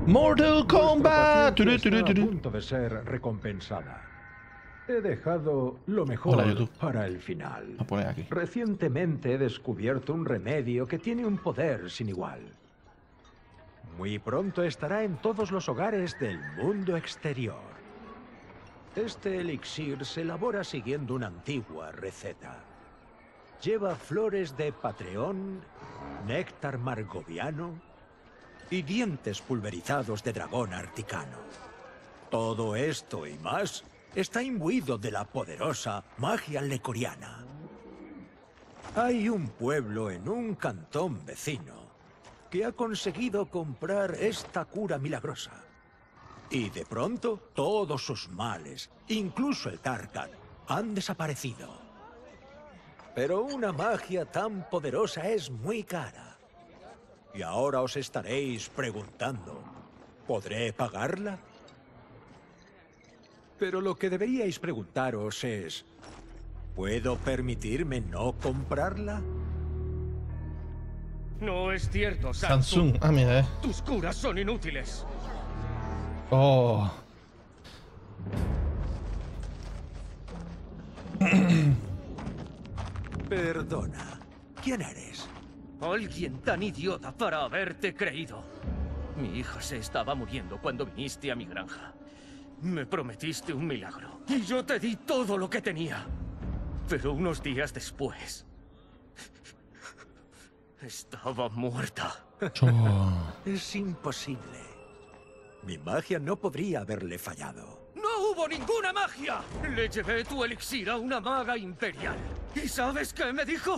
Mortal Kombat. Vuestra paciencia está a punto de ser recompensada. He dejado lo mejor Hola, YouTube. para el final. A poner aquí. Recientemente he descubierto un remedio que tiene un poder sin igual. Muy pronto estará en todos los hogares del mundo exterior. Este elixir se elabora siguiendo una antigua receta. Lleva flores de patreón, néctar margoviano y dientes pulverizados de dragón articano. Todo esto y más está imbuido de la poderosa magia lecoriana. Hay un pueblo en un cantón vecino que ha conseguido comprar esta cura milagrosa. Y de pronto, todos sus males, incluso el Tarkat, han desaparecido. Pero una magia tan poderosa es muy cara. Y ahora os estaréis preguntando, ¿podré pagarla? Pero lo que deberíais preguntaros es, ¿puedo permitirme no comprarla? No es cierto, Samsung. Ah, mira, Tus curas son inútiles. Oh. Perdona, ¿quién eres? Alguien tan idiota para haberte creído. Mi hija se estaba muriendo cuando viniste a mi granja. Me prometiste un milagro. Y yo te di todo lo que tenía. Pero unos días después... estaba muerta. Es imposible. Mi magia no podría haberle fallado. ¡No hubo ninguna magia! Le llevé tu elixir a una maga imperial. ¿Y sabes qué me dijo?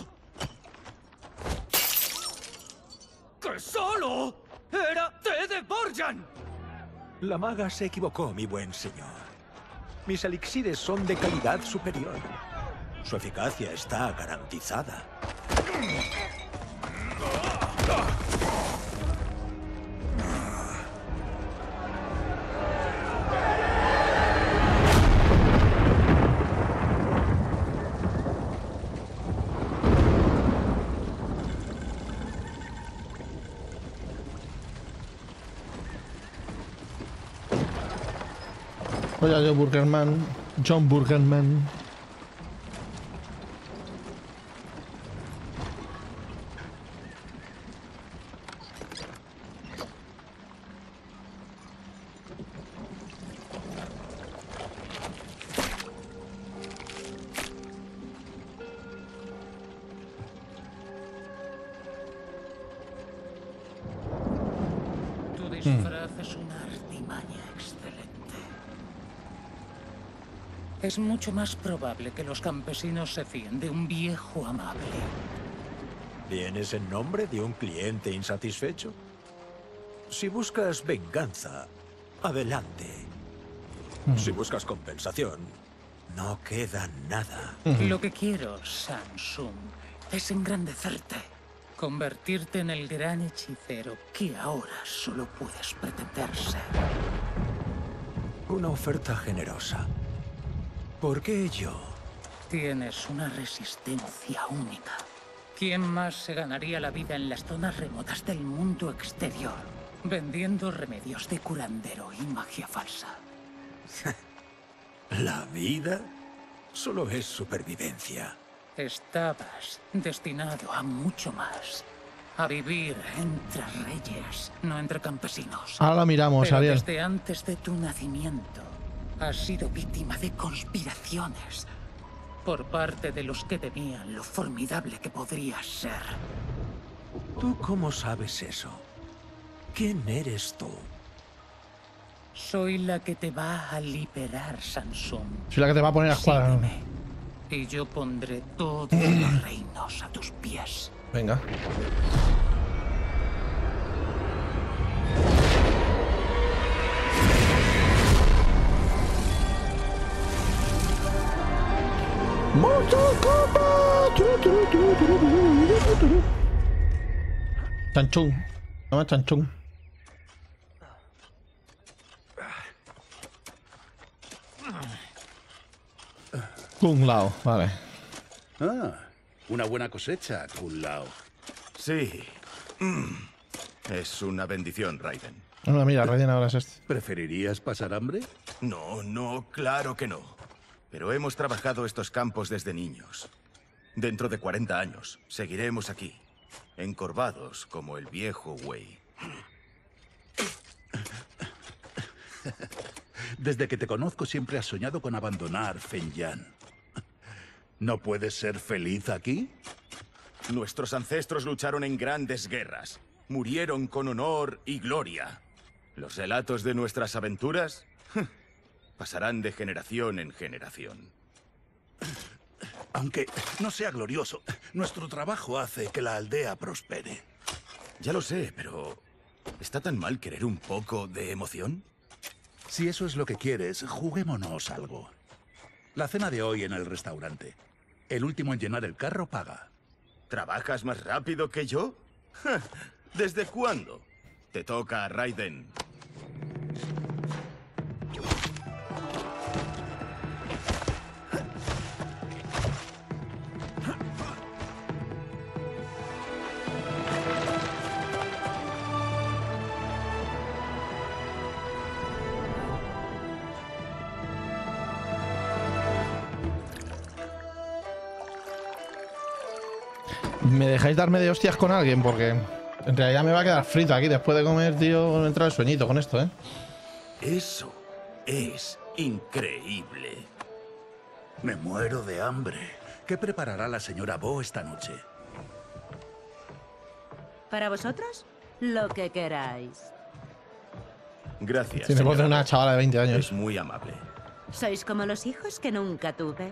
¡Que solo era té de Borjan! La maga se equivocó, mi buen señor. Mis elixires son de calidad superior. Su eficacia está garantizada. Oye, yo Burgerman. John Burgerman. Tu disfraz es una artimaña excelente. Es mucho más probable que los campesinos se fíen de un viejo amable. ¿Tienes el nombre de un cliente insatisfecho? Si buscas venganza, adelante. Si buscas compensación, no queda nada. Lo que quiero, Samsung, es engrandecerte. Convertirte en el gran hechicero que ahora solo puedes pretender ser. Una oferta generosa. ¿Por qué yo? Tienes una resistencia única. ¿Quién más se ganaría la vida en las zonas remotas del mundo exterior, vendiendo remedios de curandero y magia falsa? ¿La vida? Solo es supervivencia. Estabas destinado a mucho más. A vivir entre reyes, no entre campesinos. Ahora la miramos, Pero Ariel. desde antes de tu nacimiento, has sido víctima de conspiraciones por parte de los que temían lo formidable que podrías ser. ¿Tú cómo sabes eso? ¿Quién eres tú? Soy la que te va a liberar, Samsung. Soy la que te va a poner a escuadra. Sígueme, y yo pondré todos los reinos a tus pies. Venga. Mortal Kombat. Chanchung. Llama Chanchung. Kung Lao, vale. Ah, una buena cosecha, Kun Lao. Sí. Es una bendición, Raiden. No, mira, recién ahora es este. ¿Preferirías pasar hambre? No, no, claro que no. Pero hemos trabajado estos campos desde niños. Dentro de 40 años seguiremos aquí, encorvados como el viejo Wei. Desde que te conozco siempre has soñado con abandonar Fengyan. ¿No puedes ser feliz aquí? Nuestros ancestros lucharon en grandes guerras. Murieron con honor y gloria. Los relatos de nuestras aventuras pasarán de generación en generación. Aunque no sea glorioso, nuestro trabajo hace que la aldea prospere. Ya lo sé, pero ¿está tan mal querer un poco de emoción? Si eso es lo que quieres, juguémonos algo. La cena de hoy en el restaurante. El último en llenar el carro paga. ¿Trabajas más rápido que yo? ¿Desde cuándo? Te toca, Raiden. ¿Me dejáis darme de hostias con alguien? Porque en realidad me va a quedar frito aquí después de comer, tío. Me entra el sueñito con esto, ¿eh? Eso es increíble. Me muero de hambre. ¿Qué preparará la señora Bo esta noche? ¿Para vosotros? Lo que queráis. Gracias. Tiene voz de señora. una chavala de 20 años. Es muy amable. Sois como los hijos que nunca tuve.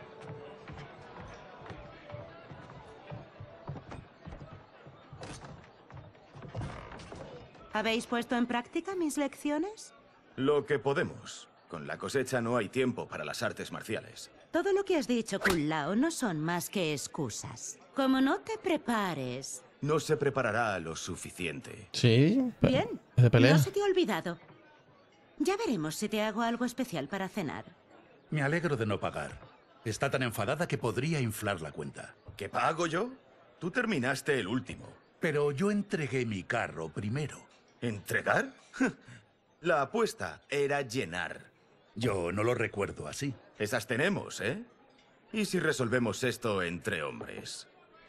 ¿Habéis puesto en práctica mis lecciones? Lo que podemos. Con la cosecha no hay tiempo para las artes marciales. Todo lo que has dicho, Kun Lao, no son más que excusas. Como no te prepares... No se preparará lo suficiente. Sí. Bien, ¿Es de pelea? no se te ha olvidado. Ya veremos si te hago algo especial para cenar. Me alegro de no pagar. Está tan enfadada que podría inflar la cuenta. ¿Qué pago yo? Tú terminaste el último. Pero yo entregué mi carro primero. ¿Entregar? La apuesta era llenar. Yo no lo recuerdo así. Esas tenemos, ¿eh? ¿Y si resolvemos esto entre hombres?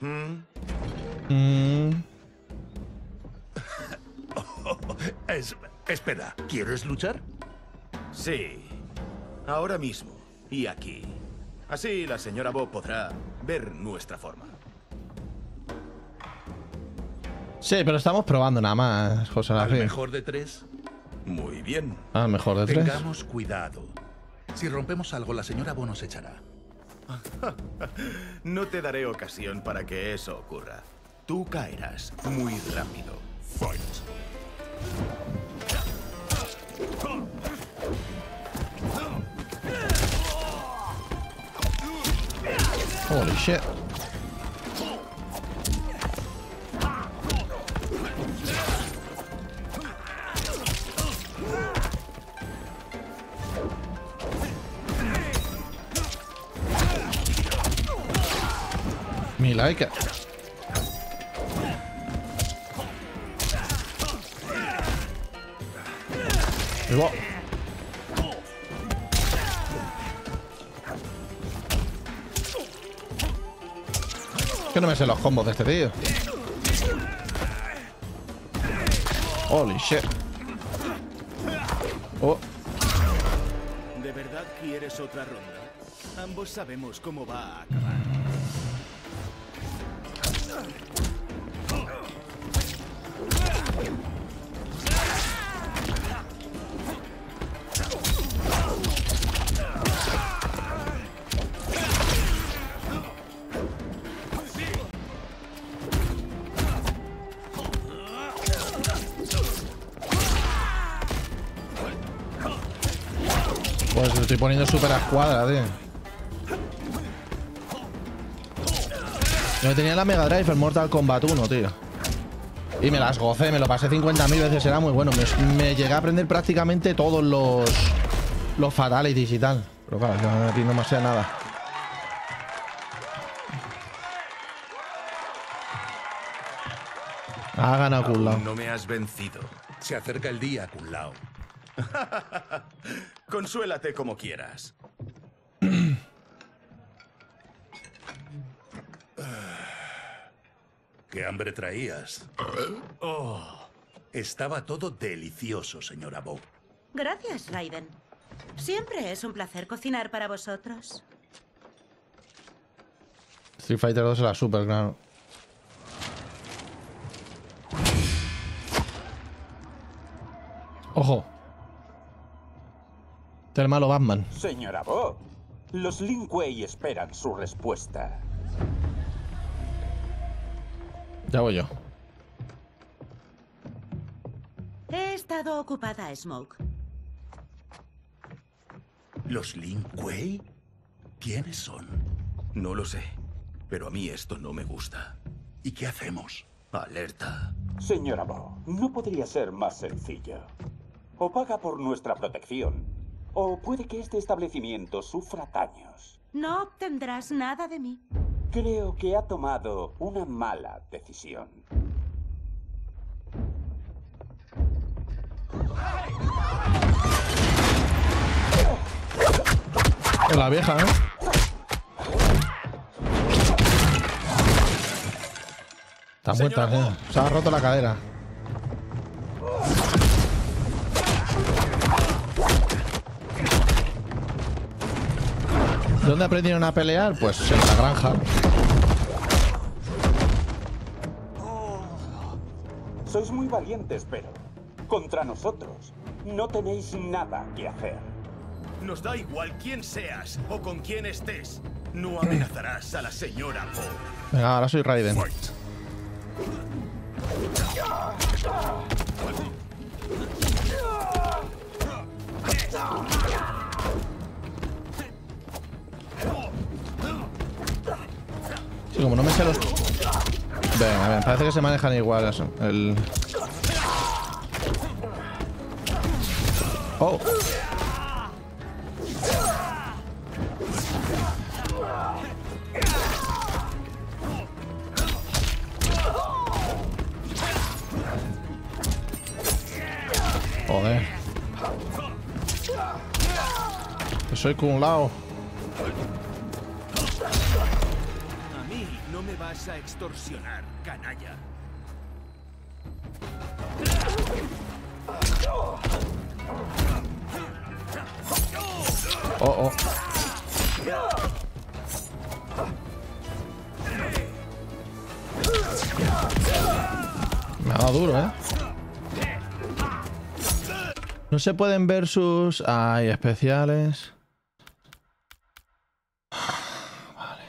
Espera, ¿quieres luchar? Sí. Ahora mismo. Y aquí. Así la señora Bo podrá ver nuestra forma. Sí, pero estamos probando nada más, José ¿Al García. mejor de tres? Muy bien. Ah, mejor de 3. Tengamos cuidado. Si rompemos algo, la señora Bo nos echará. No te daré ocasión para que eso ocurra. Tú caerás muy rápido. Holy shit. Me like it. Ahí va. Que no me sé los combos de este tío. Holy shit. Oh. ¿De verdad quieres otra ronda? Ambos sabemos cómo va a acabar. Pues lo estoy poniendo súper a escuadra, tío. Yo tenía la Mega Drive, el Mortal Kombat 1, tío. Y me las gocé, me lo pasé 50.000 veces, era muy bueno. Me llegué a aprender prácticamente todos los fatalities y tal. Pero claro, aquí no me sé nada. Ha ganado Kun Lao. Aún no me has vencido. Se acerca el día, Kun Lao. Consuélate como quieras. ¿Qué hambre traías? Estaba todo delicioso, señora Bo. Gracias, Raiden. Siempre es un placer cocinar para vosotros. Street Fighter 2 era súper, claro. Ojo. Este es el malo Batman. Señora Bo, los Lin Kuei esperan su respuesta. Ya voy yo. He estado ocupada, Smoke. ¿Los Lin Kuei? ¿Quiénes son? No lo sé, pero a mí esto no me gusta. ¿Y qué hacemos? Alerta. Señora Bo, no podría ser más sencillo. O paga por nuestra protección, o puede que este establecimiento sufra daños. No obtendrás nada de mí. Creo que ha tomado una mala decisión. La vieja, ¿eh? Está muerta, ¿eh? Se ha roto la cadera. ¿Dónde aprendieron a pelear? Pues en la granja. Sois muy valientes, pero contra nosotros no tenéis nada que hacer. Nos da igual quién seas o con quién estés. No amenazarás a la señora Bo. Venga, ahora soy Raiden. Sí, como no me sé los... Venga, bien, parece que se manejan igual eso. El... Oh. Joder. Que soy Kun Lao. A mí no me vas a extorsionar, canalla. Oh, oh. Me ha dado duro, ¿eh? No se pueden ver sus... Ay, especiales. Vale.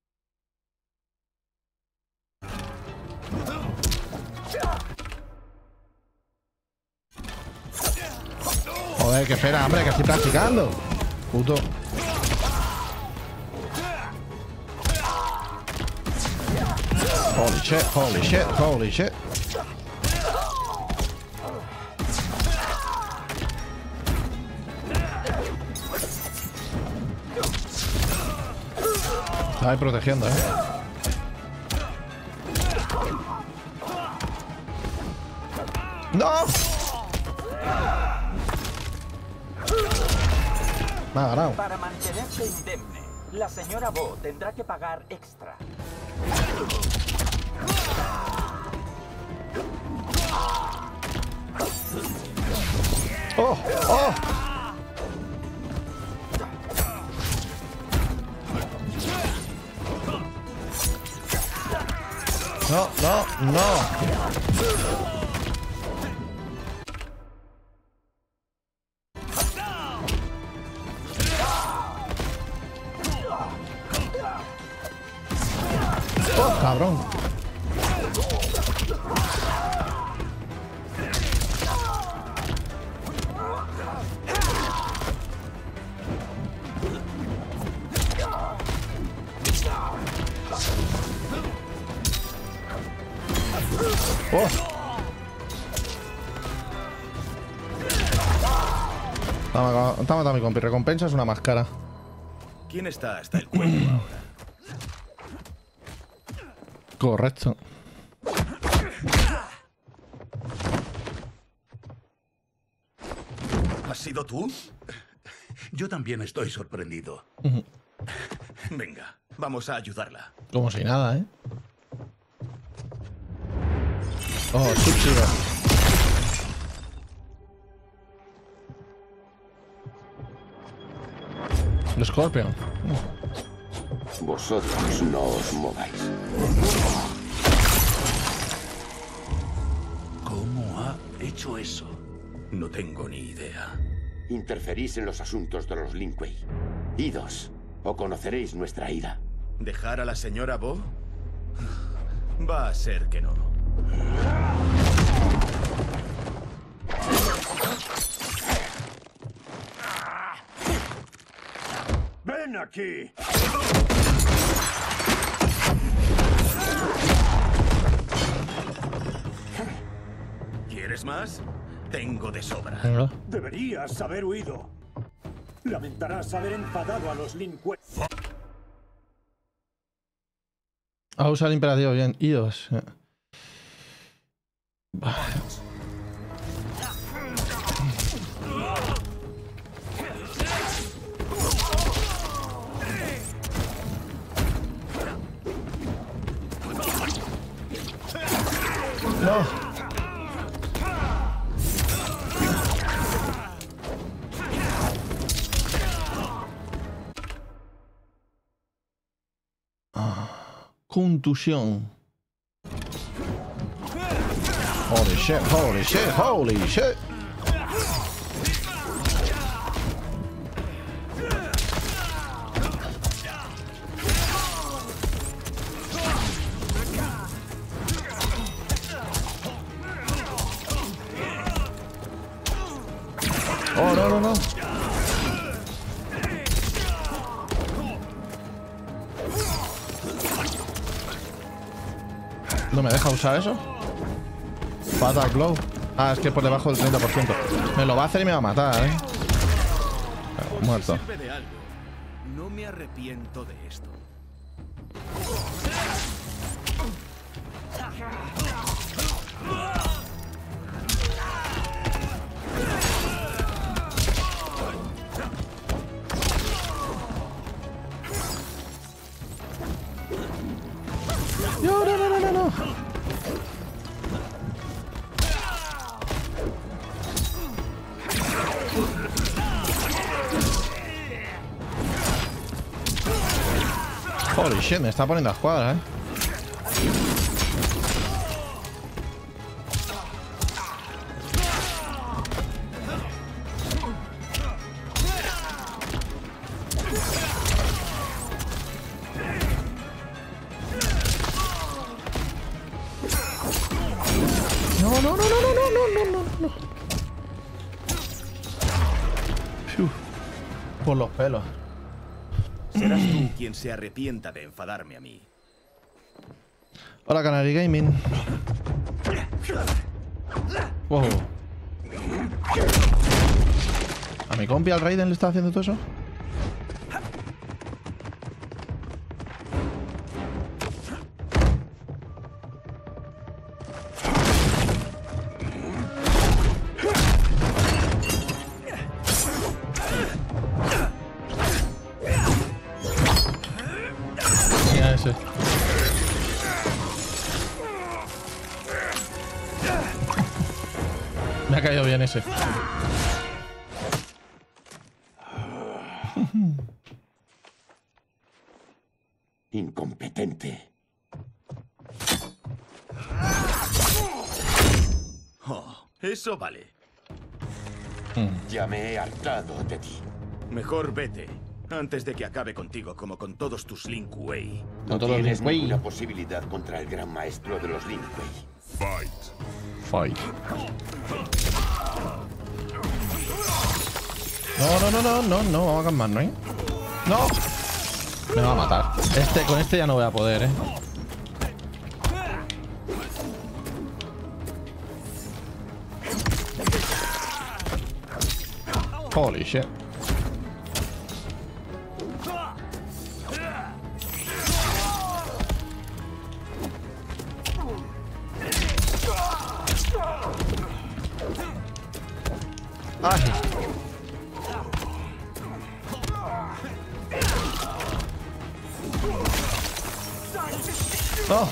Joder, que espera, hombre, que estoy practicando. Puto. Holy shit, holy shit, holy shit. Está ahí protegiendo, ¿eh? ¡No! Me ha ganado. Para mantenerse indemne, la señora Bo tendrá que pagar extra. ¡Oh! ¡Oh! No, no, no. Oh, cabrón. Oh. Está matando a mi compi. Recompensa es una máscara. ¿Quién está hasta el cuello ahora? Correcto. ¿Has sido tú? Yo también estoy sorprendido. Venga, vamos a ayudarla. Como si nada, ¿eh? Oh, Sub-Zero. El Scorpion. Vosotros no os mováis. ¿Cómo ha hecho eso? No tengo ni idea. Interferís en los asuntos de los Lin Kuei. Idos, o conoceréis nuestra ira. ¿Dejar a la señora Bo? Va a ser que no. ¡Ven aquí! ¿Quieres más? Tengo de sobra. Venga. Deberías haber huido. Lamentarás haber enfadado a los Lin Kuei. A usar el imperativo, bien. Idos. No. Contusión. Holy shit, holy shit, holy shit. Oh, no, no, no. ¿No me deja usar eso? Fatal Blow. Ah, es que por debajo del 30%. Me lo va a hacer y me va a matar, ¿eh? Muerto. Si sirve de algo, no me arrepiento de esto. No, no, no, no, no, no. Holy shit, me está poniendo a escuadra, ¿eh? No, no, no, no, no, no, no, no, no. Fiu. Por los pelos. Serás tú quien se arrepienta de enfadarme a mí. Hola, Canary Gaming. Wow. ¿A mi compi al Raiden le está haciendo todo eso? Mira ese. Me ha caído bien ese. Incompetente. Oh, eso vale. Ya me he hartado de ti. Mejor vete, antes de que acabe contigo como con todos tus Lin Kuei. No todos los tienes Lin Kuei. ninguna posibilidad contra el gran maestro de los Lin Kuei. Fight. No, no, no, no, no, no, vamos a calmar, ¿no? No. Me va a matar. Con este ya no voy a poder, Holy shit. Ay. Oh.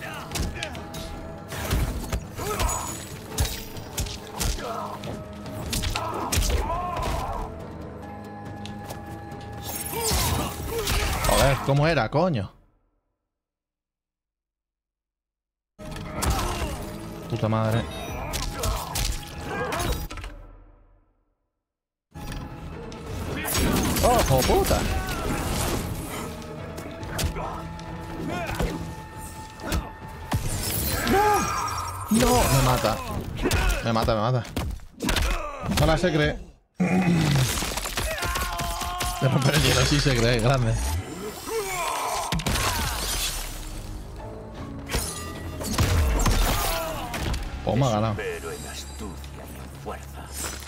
Joder, ¿cómo era, coño? Puta madre. ¡Oh, hijo puta! ¡No! ¡No! Me mata. Me mata, me mata. Ahora se cree. De romper el hielo sí se cree, grande. Oh, me ha ganado. Pero en astucia y en fuerza.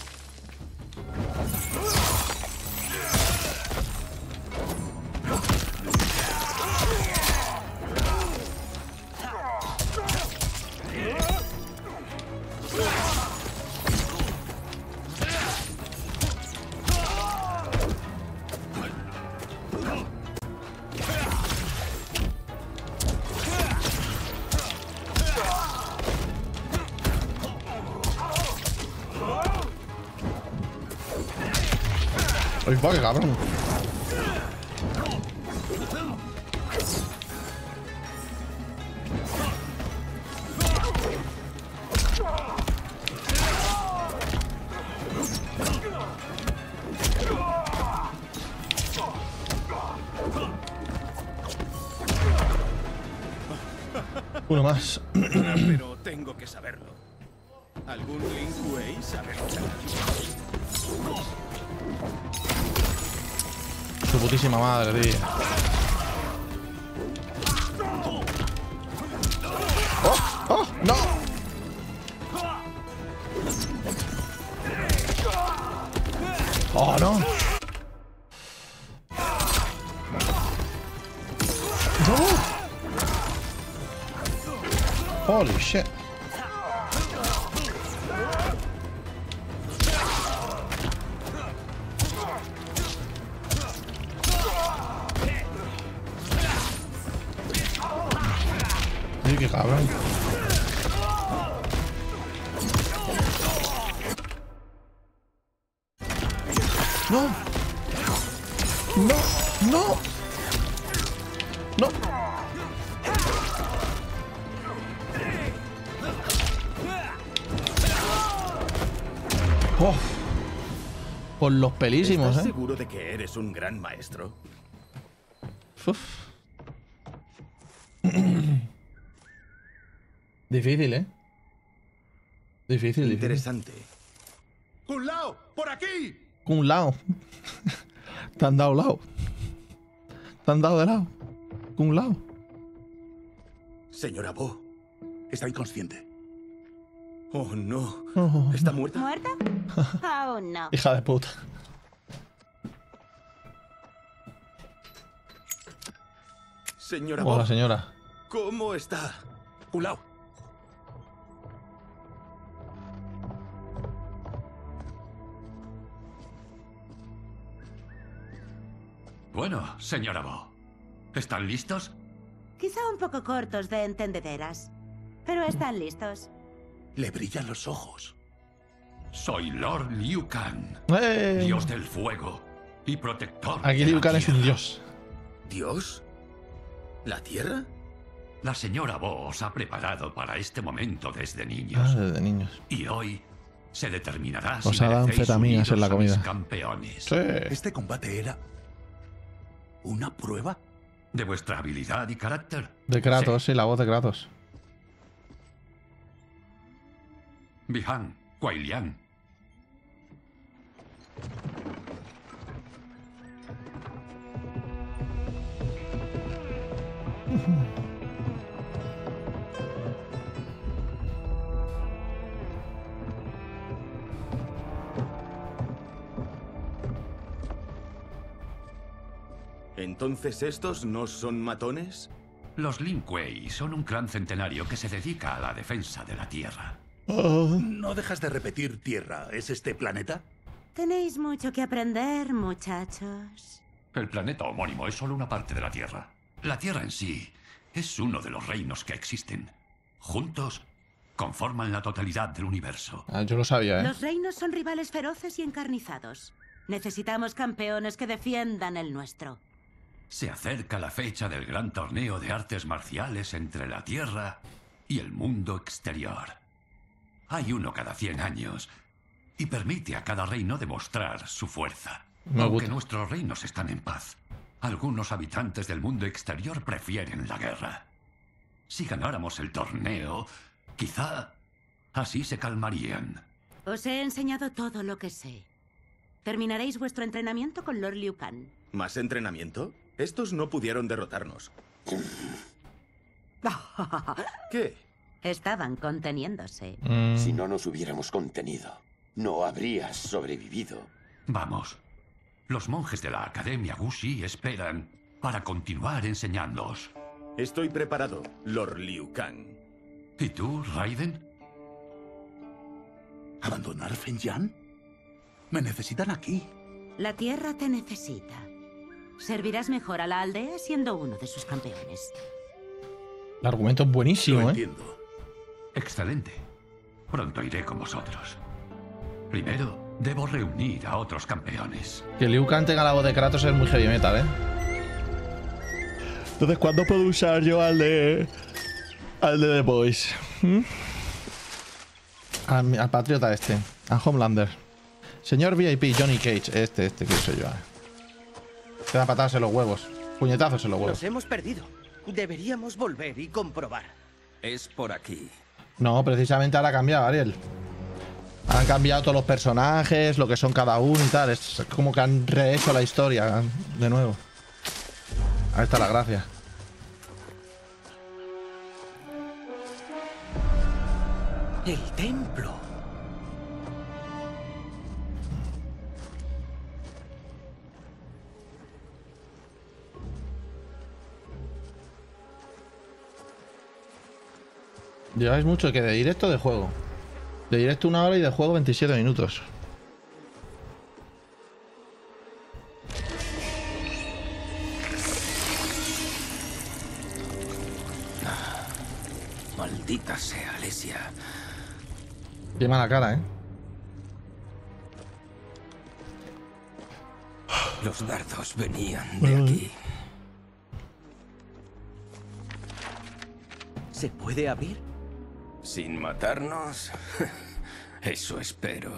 ¡Ay, va, qué cabrón! Uno más. Pero tengo que saberlo. ¿Algún Lin Kuei sabe luchar? Su putísima madre, tío. ¡Oh! ¡Oh! ¡No! ¡Oh, no! ¡No! ¡Holy shit! ¡Qué cabrón! ¡No! ¡No! ¡No! ¡No! ¡Oh! Por los pelísimos, ¿Estás seguro de que eres un gran maestro? Uf. Difícil, ¿eh? Difícil, Interesante. ¡Kun Lao! ¡Por aquí! Un lado. Te han dado lado. Te han dado de lado. Un lado. Señora Bo. Está inconsciente. Oh, no. Oh, ¿Está muerta? ¿Muerta? Aún no. hija de puta. Señora Bo. Hola, señora. ¿Cómo está? Kun Lao. Bueno, señora Bo. ¿Están listos? Quizá un poco cortos de entendederas, pero están listos. Le brillan los ojos. Soy Lord Liu Kang, ¡Eh! dios del fuego y protector Aquí de Liu la Kang es un tierra. dios. ¿Dios? ¿La Tierra? La señora Bo os ha preparado para este momento desde Ah, niños. desde niños. Y hoy se determinará Os si ha dado merecéis anfetaminas uniros en la a mis comida. campeones. Sí. ¿Este combate era una prueba? De vuestra habilidad y carácter. De Kratos, sí, la voz de Kratos. Bihan, Kuai Liang. ¿Entonces estos no son matones? Los Lin Kuei son un clan centenario que se dedica a la defensa de la tierra. No dejas de repetir tierra. ¿Es este planeta? Tenéis mucho que aprender, muchachos. El planeta homónimo es solo una parte de la Tierra. La Tierra en sí es uno de los reinos que existen. Juntos conforman la totalidad del universo. Ah, yo lo sabía, ¿eh? Los reinos son rivales feroces y encarnizados. Necesitamos campeones que defiendan el nuestro. Se acerca la fecha del gran torneo de artes marciales entre la Tierra y el mundo exterior. Hay uno cada 100 años y permite a cada reino demostrar su fuerza. Aunque nuestros reinos están en paz, algunos habitantes del mundo exterior prefieren la guerra. Si ganáramos el torneo, quizá así se calmarían. Os he enseñado todo lo que sé. Terminaréis vuestro entrenamiento con Lord Liu Kang. ¿Más entrenamiento? Estos no pudieron derrotarnos. ¿Qué? Estaban conteniéndose. Si no nos hubiéramos contenido, no habrías sobrevivido. Vamos. Los monjes de la Academia Wuxi esperan para continuar enseñándoos. Estoy preparado, Lord Liu Kang. ¿Y tú, Raiden? ¿Abandonar Fengyan? Me necesitan aquí. La tierra te necesita. Servirás mejor a la aldea siendo uno de sus campeones. El argumento es buenísimo, Lo ¿eh? entiendo. Excelente. Pronto iré con vosotros. Primero, debo reunir a otros campeones. Que Liu Kang tenga la voz de Kratos es muy heavy metal, ¿eh? Entonces, ¿cuándo puedo usar yo al de The Boys? Al patriota este. A Homelander. Señor VIP, Johnny Cage. Este que soy yo. Te da patadas en los huevos. Puñetazos en los huevos. Nos hemos perdido. Deberíamos volver y comprobar. Es por aquí. No, precisamente ahora ha cambiado, Ariel. Han cambiado todos los personajes, lo que son cada uno y tal. Es como que han rehecho la historia de nuevo. Ahí está la gracia. El templo. Lleváis mucho que de directo de juego. De directo 1 hora y de juego 27 minutos. Maldita sea, Alesia. Qué mala cara, ¿eh? Los dardos venían de aquí. ¿Se puede abrir? ¿Sin matarnos? Eso espero.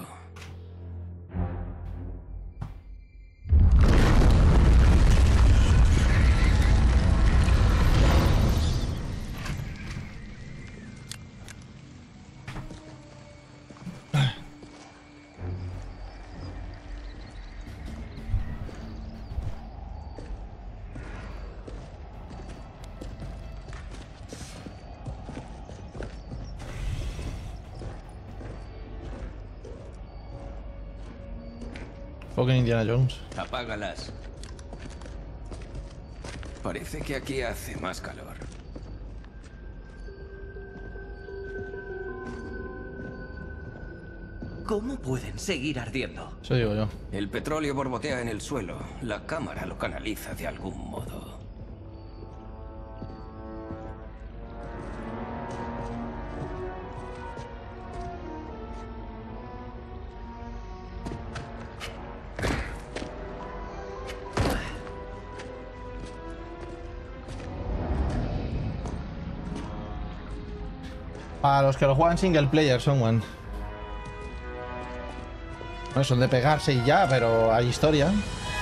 Fucking Indiana Jones. Apágalas. Parece que aquí hace más calor. ¿Cómo pueden seguir ardiendo? Eso digo yo. El petróleo borbotea en el suelo. La cámara lo canaliza de algún modo. Para los que lo juegan single player, son one. No, son de pegarse y ya, pero hay historia.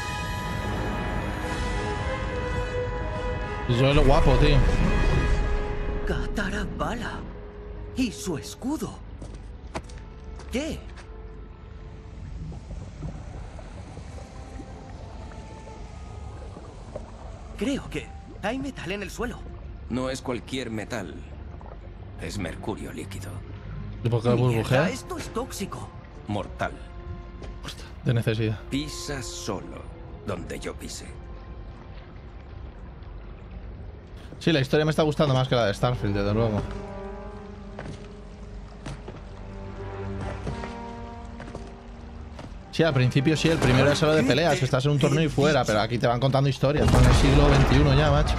Y yo es lo guapo, tío. Katara Bala. Y su escudo. ¿Qué? Creo que hay metal en el suelo. No es cualquier metal. Es mercurio líquido. ¿Y por qué burbujea? Mierda, esto es tóxico. Mortal. De necesidad. Pisa solo donde yo pise. Sí, la historia me está gustando más que la de Starfield, desde luego. Sí, al principio sí, el primero es lo de peleas, estás en un torneo y fuera, pero aquí te van contando historias, están en el siglo XXI ya, macho.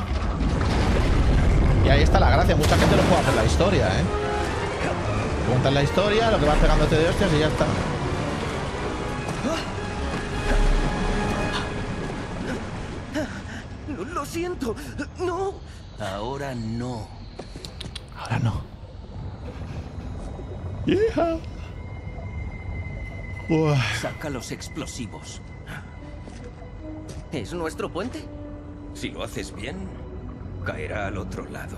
Y ahí está la gracia, mucha gente no puede hacer la historia, ¿eh? Cuentan la historia, lo que vas pegándote de hostias y ya está. Lo siento, no. Ahora no. Ahora no. Hija. Saca los explosivos. ¿Es nuestro puente? Si lo haces bien, caerá al otro lado.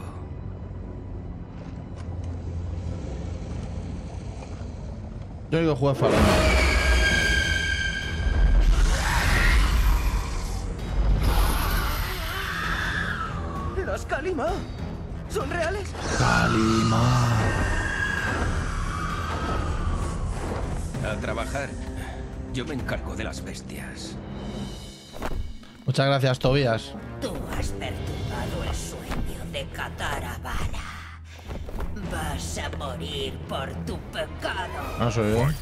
Yo digo jugar Fallout. ¿Las Kalima? ¿Son reales? Kalima. A trabajar. Yo me encargo de las bestias. Muchas gracias, Tobías. Tú has perturbado el sueño de Katara Bala. Vas a morir por tu pecado. No soy yo.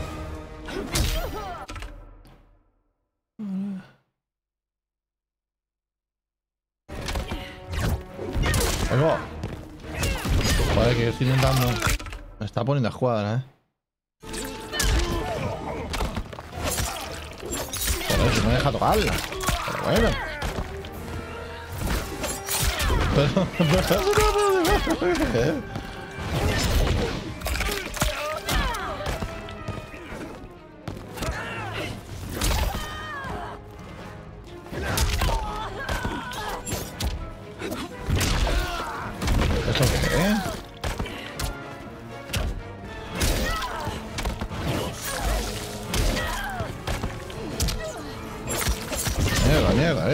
Ahí va. Joder, que yo estoy intentando. Me está poniendo a escuadra, Joder, si no me deja tocarla. Pero bueno. ¿Eso qué? Mierda, mierda,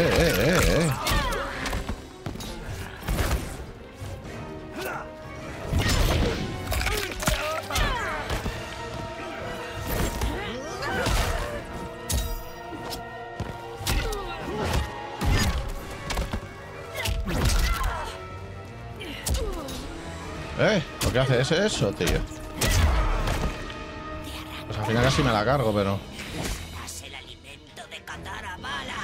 ¿Por qué hace eso, tío? Pues al final casi me la cargo, pero... El alimento de Katara Bala.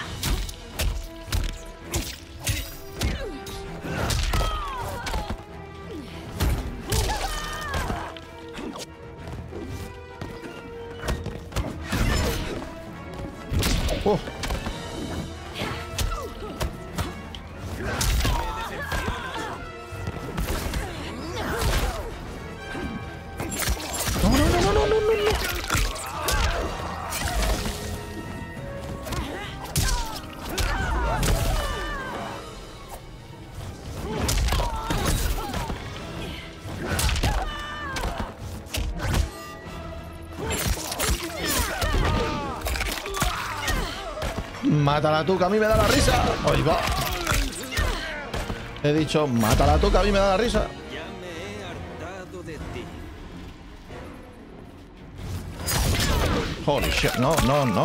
Mátala tú, que a mí me da la risa. Ahí va. He dicho, mátala tú, que a mí me da la risa. Ya me he hartado de ti. Holy shit, no.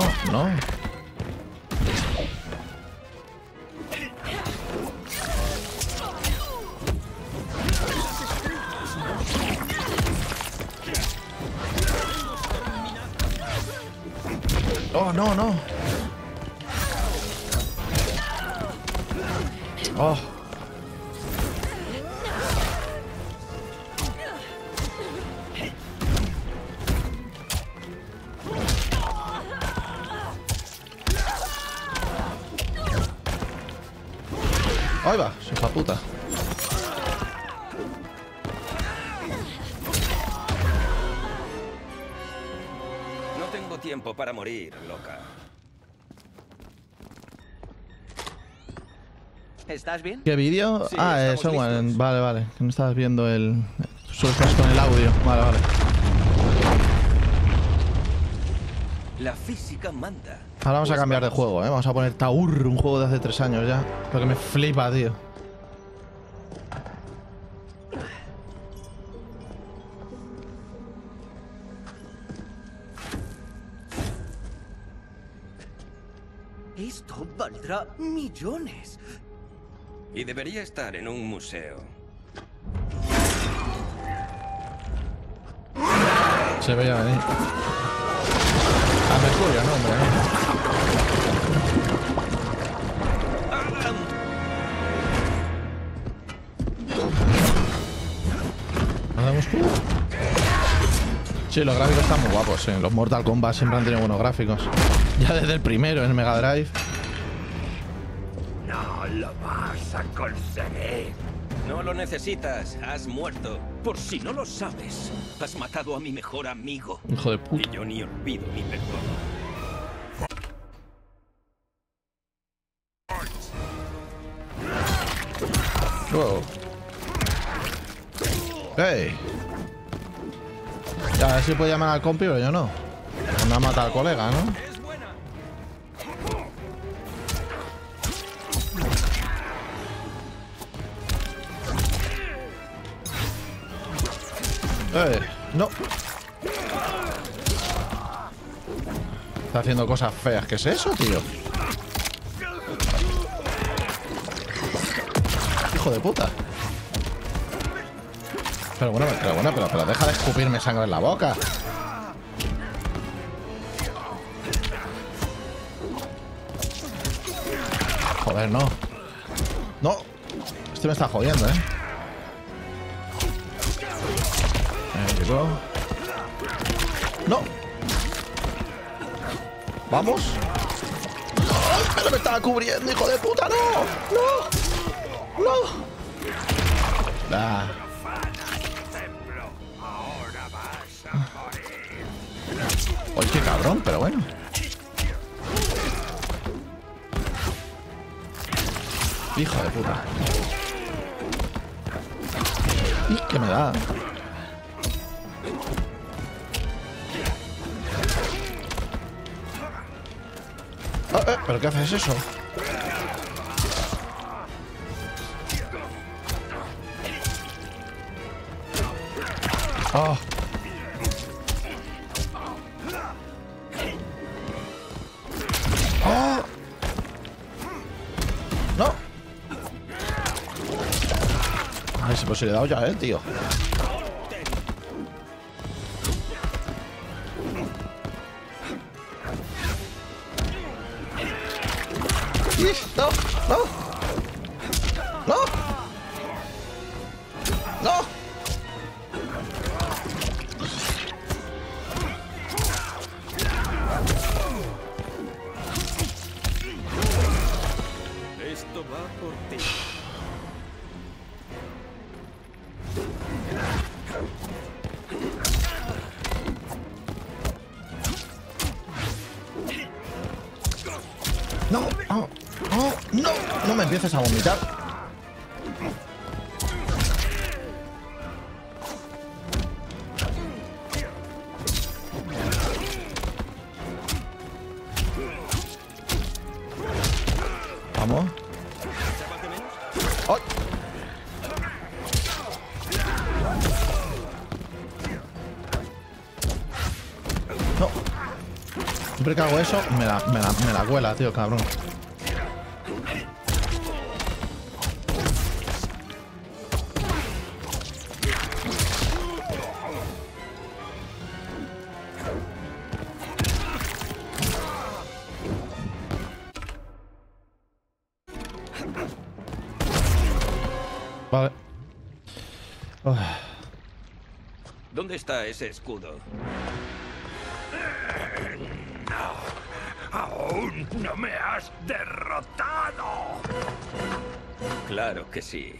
Oh, no. Oh. Ahí va, hija puta. No tengo tiempo para morir, loca. ¿Estás bien? ¿Qué vídeo? Sí, Eso, estamos listos. vale. Que no estabas viendo el... Solo estás con el audio. Vale. La física manda. Ahora vamos a Pues cambiar de juego, Vamos a poner Taur, un juego de hace 3 años ya. Porque me flipa, tío. Esto valdrá millones. Y debería estar en un museo. Se veía venir. furia, no, hombre, no. ¿Nada más? Sí, los gráficos están muy guapos, sí. Los Mortal Kombat siempre han tenido buenos gráficos. Ya desde el primero en Mega Drive. No lo vas a conseguir. No lo necesitas, has muerto. Por si no lo sabes, has matado a mi mejor amigo. Hijo de puta. Y yo ni olvido ni perdono. Wow. ¡Hey! Ya, a ver si puedo llamar al compi, pero yo no. Me ha matado al colega, ¿no? No. Está haciendo cosas feas. ¿Qué es eso, tío? Hijo de puta. Pero deja de escupirme sangre en la boca. Joder, no. No. Este me está jodiendo, No. Vamos. ¡Ay, pero me estaba cubriendo, hijo de puta! ¡No! ¡No! ¡No! Ah. Oye, qué cabrón, pero bueno. Hijo de puta. ¿Y qué me da? ¿Pero qué haces eso? Oh. Oh. No. Ay, pues se le he dado ya a él, tío. No, no. No. No. Esto va por ti. No, oh, oh, no, no me empieces a vomitar. Vamos. ¡Ay! No. Siempre que hago eso, me la cuela, tío, cabrón. Vale. ¿Dónde está ese escudo? No, aún no me has derrotado. Claro que sí.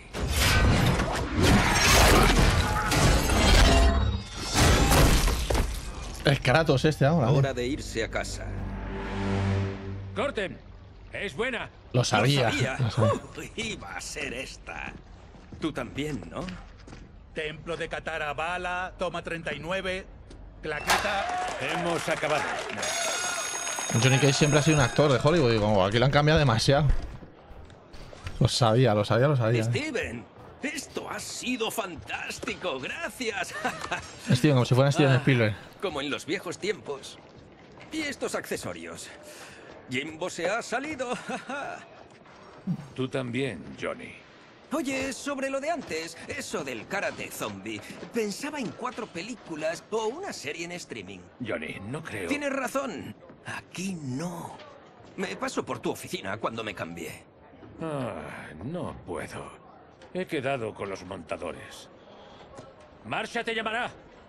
Es Kratos este ahora. Hora de irse a casa. Corten, es buena. Lo sabía. Lo sabía. Iba a ser esta. Tú también, ¿no? Templo de Katara Bala, toma 39, claqueta. Hemos acabado. Johnny Cage siempre ha sido un actor de Hollywood y como aquí lo han cambiado demasiado. Lo sabía. Steven, esto ha sido fantástico, gracias. Steven, como si fuera Steven Spielberg. Como en los viejos tiempos. Y estos accesorios. Jimbo se ha salido. Tú también, Johnny. Oye, sobre lo de antes, eso del karate zombie, pensaba en 4 películas o una serie en streaming. Johnny, no creo... Tienes razón. Aquí no. Me paso por tu oficina cuando me cambié. No puedo. He quedado con los montadores. ¡Marsha te llamará!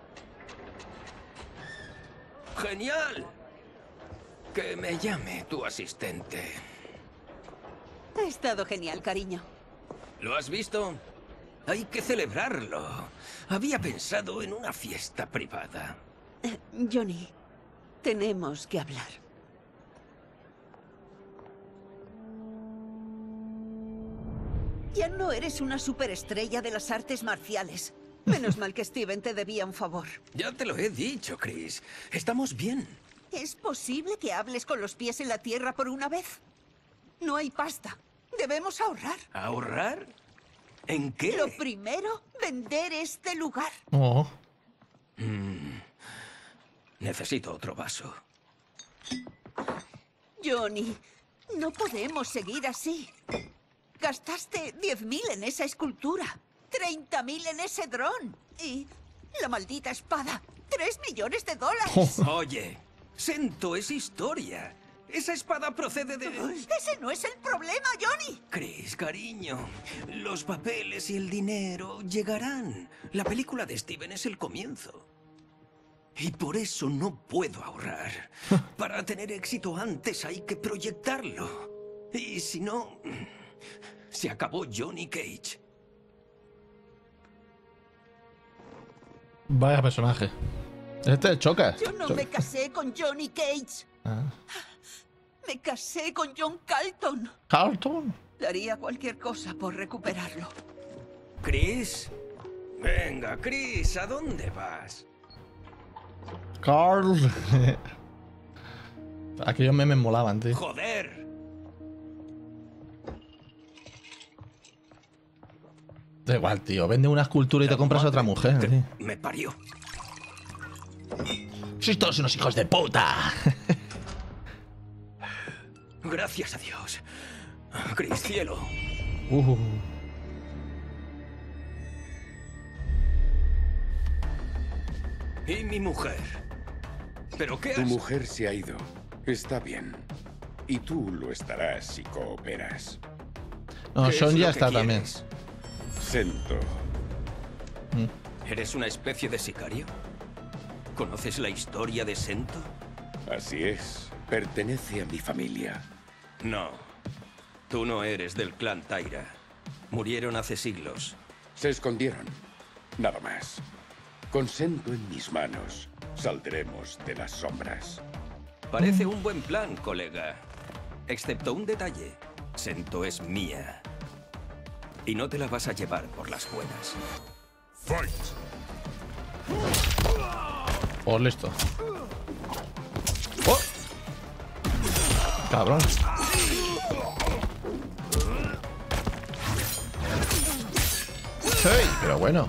¡Genial! Que me llame tu asistente. Ha estado genial, cariño. ¿Lo has visto? Hay que celebrarlo. Había pensado en una fiesta privada. Johnny, tenemos que hablar. Ya no eres una superestrella de las artes marciales. Menos mal que Steven te debía un favor. Ya te lo he dicho, Chris. Estamos bien. ¿Es posible que hables con los pies en la tierra por una vez? No hay pasta. Debemos ahorrar. ¿Ahorrar? ¿En qué? Lo primero, vender este lugar. Oh. Necesito otro vaso. Johnny, no podemos seguir así. Gastaste 10.000 en esa escultura, 30.000 en ese dron y la maldita espada, $3 millones. Oye, Sento es historia. Esa espada procede de... Ese no es el problema, Johnny. Chris, cariño, los papeles y el dinero llegarán. La película de Steven es el comienzo. Y por eso no puedo ahorrar. Para tener éxito antes hay que proyectarlo. Y si no, se acabó Johnny Cage. Vaya personaje. Este choca. Yo no me casé con Johnny Cage. Me casé con John Carlton. ¿Carlton? Daría cualquier cosa por recuperarlo. Chris. Venga, Chris, ¿a dónde vas? Carl. Aquellos memes molaban, tío. ¡Joder! Da igual, tío. Vende una escultura y te compras a otra mujer, tío. Me parió. Sois todos unos hijos de puta. Gracias a Dios. Chris, cielo. ¿Y mi mujer? ¿Pero qué has...? Tu mujer se ha ido. Está bien. Y tú lo estarás si cooperas. No, Sean ya está también. Sento. ¿Eres una especie de sicario? ¿Conoces la historia de Sento? Así es. Pertenece a mi familia. No. Tú no eres del clan Taira. Murieron hace siglos. Se escondieron. Nada más. Con Sento en mis manos, saldremos de las sombras. Parece un buen plan, colega. Excepto un detalle. Sento es mía. Y no te la vas a llevar por las buenas. Fight. Oh, listo. ¡Oh! Cabrón. ¡Hey! Pero bueno.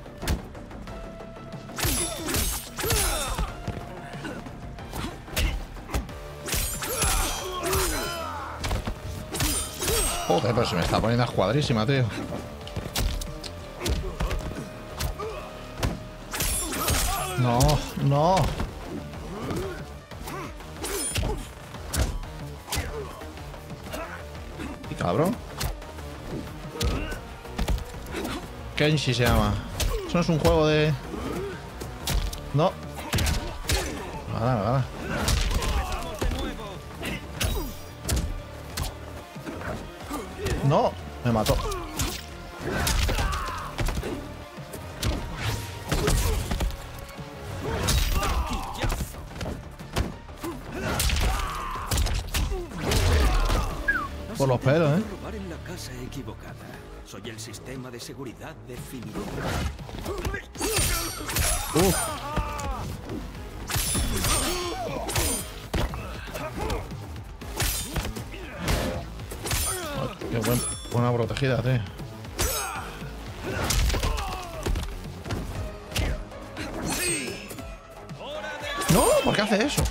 Joder, pero se me está poniendo a escuadrísima, tío. No, no. ¿Y cabrón? Kenshi se llama. Eso no es un juego de... No. Nada. No, me mató. Por los pelos, ¿eh? Robar en la casa equivocada. Soy el sistema de seguridad definido. Qué buena protegida, tío. No, ¿por qué hace eso?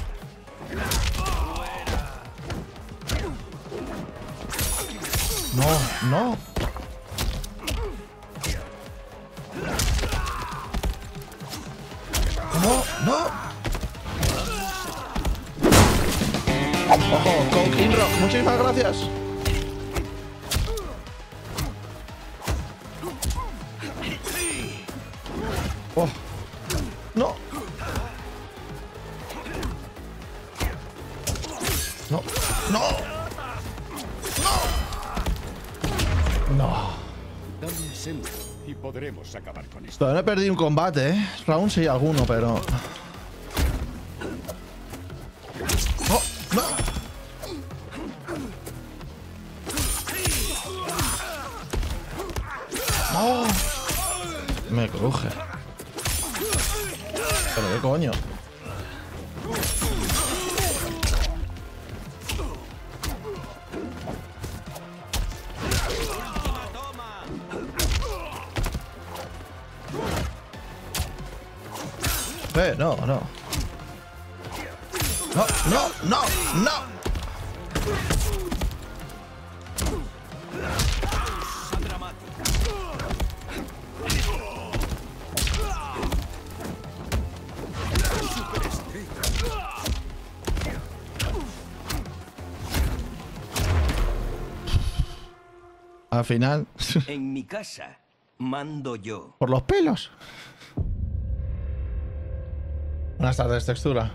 No. ¡No! ¡Ojo! Coke Inrock, muchísimas gracias. ¡Oh! ¡No! ¡No! ¡No! ¡No! Dame un centro y podremos acabar con esto. Todavía no he perdido un combate, ¿eh? Round sí alguno, pero... ¡Oh! ¡No! ¡No! Me cruje. ¿Pero qué coño? No, no. No, no, no, no. Al final. En mi casa mando yo. Por los pelos. Buenas tardes, textura.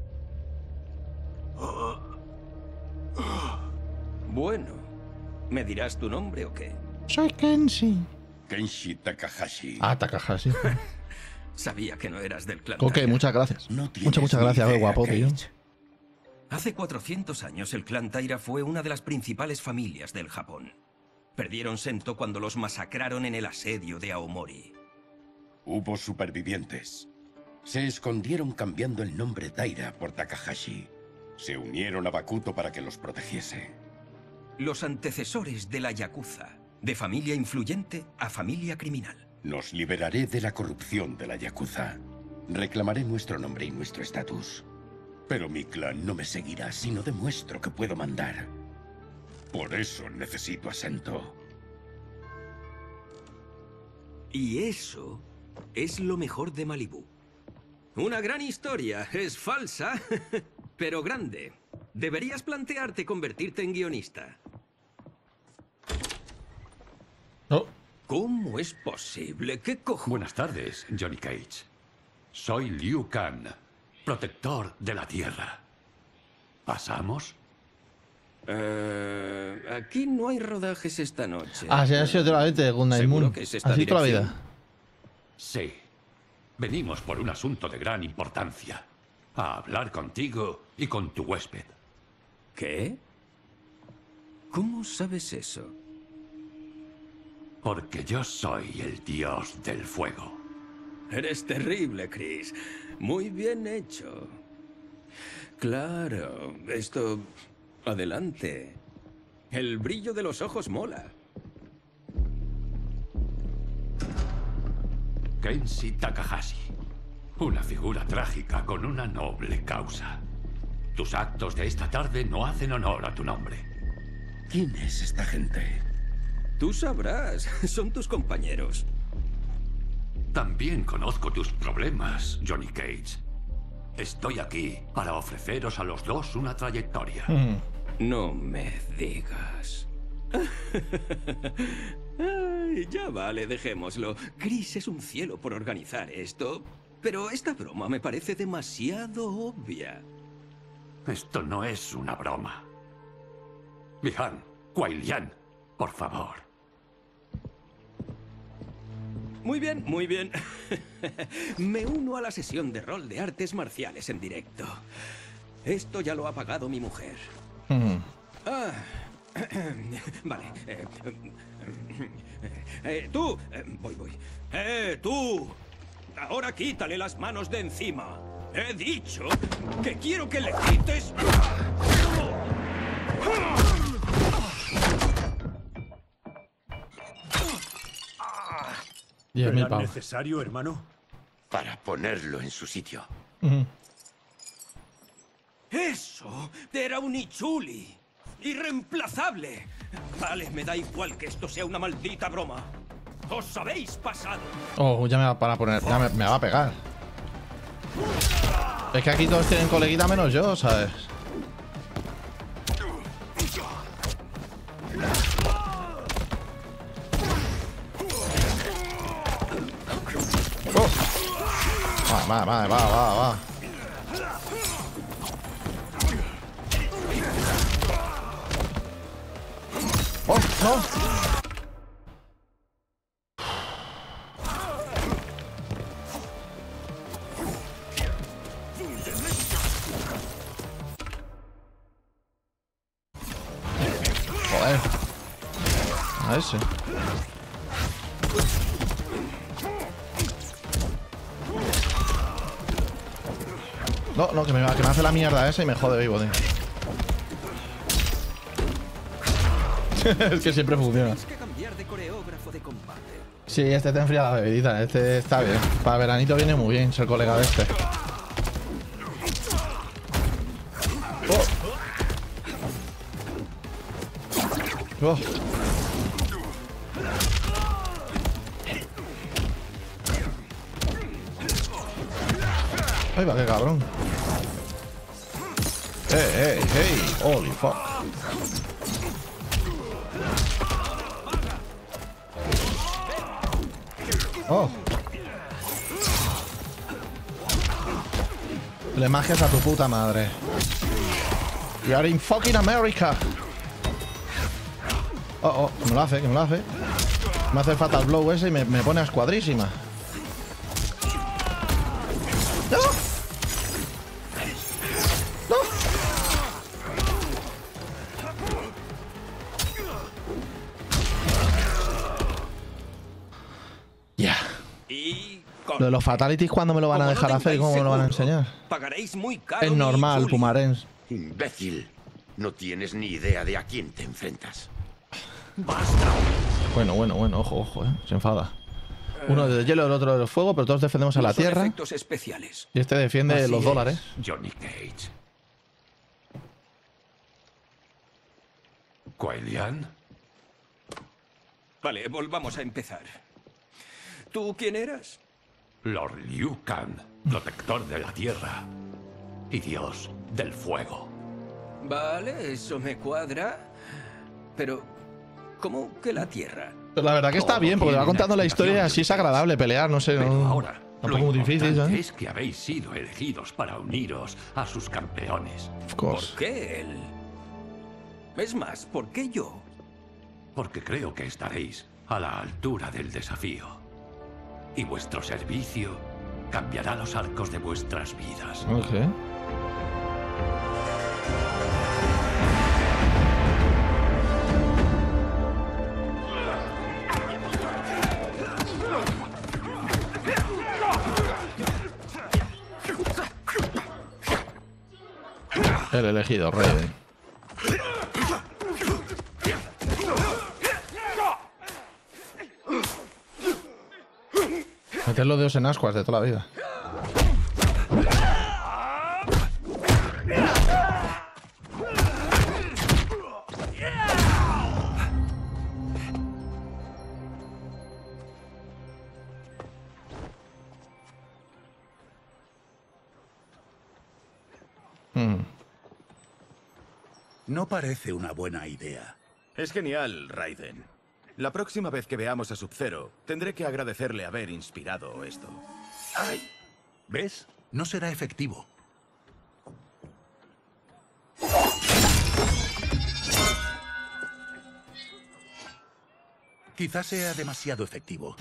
Bueno, ¿me dirás tu nombre o qué? Soy Kenshi. Kenshi Takahashi. Ah, Takahashi. Sabía que no eras del clan. Ok, muchas gracias. No muchas gracias, guapo, tío. Hace 400 años el clan Taira fue una de las principales familias del Japón. Perdieron Sento cuando los masacraron en el asedio de Aomori. Hubo supervivientes. Se escondieron cambiando el nombre Taira por Takahashi. Se unieron a Bakuto para que los protegiese. Los antecesores de la Yakuza, de familia influyente a familia criminal. Nos liberaré de la corrupción de la Yakuza. Reclamaré nuestro nombre y nuestro estatus. Pero mi clan no me seguirá si no demuestro que puedo mandar. Por eso necesito a Sento. Y eso es lo mejor de Malibú. Una gran historia. Es falsa, pero grande. Deberías plantearte convertirte en guionista. No. ¿Cómo es posible? ¿Qué cojones? Buenas tardes, Johnny Cage. Soy Liu Kang, protector de la Tierra. ¿Pasamos? Aquí no hay rodajes esta noche. Ah, sí, ha sido toda la vida de Gundam Moon. Que es esta Así toda la dirección. vida. Sí. Venimos por un asunto de gran importancia. A hablar contigo y con tu huésped. ¿Qué? ¿Cómo sabes eso? Porque yo soy el dios del fuego. Eres terrible, Chris. Muy bien hecho. Claro, esto... Adelante. El brillo de los ojos mola. Kenshi Takahashi. Una figura trágica con una noble causa. Tus actos de esta tarde no hacen honor a tu nombre. ¿Quién es esta gente? Tú sabrás. Son tus compañeros. También conozco tus problemas, Johnny Cage. Estoy aquí para ofreceros a los dos una trayectoria. No me digas. Ay, ya vale, dejémoslo. Chris es un cielo por organizar esto, pero esta broma me parece demasiado obvia. Esto no es una broma. Bihan, Kuai Lian, por favor. Muy bien, muy bien. Me uno a la sesión de rol de artes marciales en directo. Esto ya lo ha pagado mi mujer. Vale. Tú. Voy. Tú. Ahora quítale las manos de encima. He dicho que quiero que le quites... ¿Era necesario, hermano? Para ponerlo en su sitio. ¡Eso! Era un Ichuli. ¡Irreemplazable! Vale, me da igual que esto sea una maldita broma. ¡Os habéis pasado! Oh, ya me va a poner. Ya me va a pegar. Es que aquí todos tienen coleguita menos yo, ¿sabes? Va. ¡Oh, no! Joder. A ese. No, que me hace la mierda esa y me jode vivo, tío. Es que siempre funciona. Sí, este te enfría la bebidita. Este está bien. Para veranito viene muy bien ser colega de este. Oh. Ay, va, qué cabrón. Hey, holy fuck. Oh. Le magias a tu puta madre. We are in fucking America. Oh, que me lo hace, Me hace el fatal blow ese y me pone a escuadrísima. ¡No! ¡No! Ya. Lo de los fatalities, ¿cuándo me lo van a dejar hacer y cómo me lo van a enseñar? Pagaréis muy caro. Es normal, Pumarens. Imbécil. No tienes ni idea de a quién te enfrentas. ¡Basta! Bueno, ojo, se enfada. Uno de hielo, el otro de fuego, pero todos defendemos a la tierra. Efectos especiales. Y este defiende los dólares. Johnny Cage. ¿Kuai-Liang? Vale, volvamos a empezar. ¿Tú quién eras? Lord Liu Kang, protector de la tierra y dios del fuego. Vale, eso me cuadra. Pero, ¿cómo que la tierra? Pero la verdad que está bien, porque va contando la historia y así es agradable pelear, no sé. Pero no, ahora, tampoco muy difícil, ¿eh? es que habéis sido elegidos para uniros a sus campeones. ¿Por qué él? Es más, ¿por qué yo? Porque creo que estaréis a la altura del desafío. Y vuestro servicio cambiará los arcos de vuestras vidas. Ok. El elegido, Raiden. Meter los dedos en ascuas de toda la vida. No parece una buena idea. Es genial, Raiden. La próxima vez que veamos a Sub-Zero, tendré que agradecerle haber inspirado esto. ¡Ay! ¿Ves? No será efectivo. Quizás sea demasiado efectivo.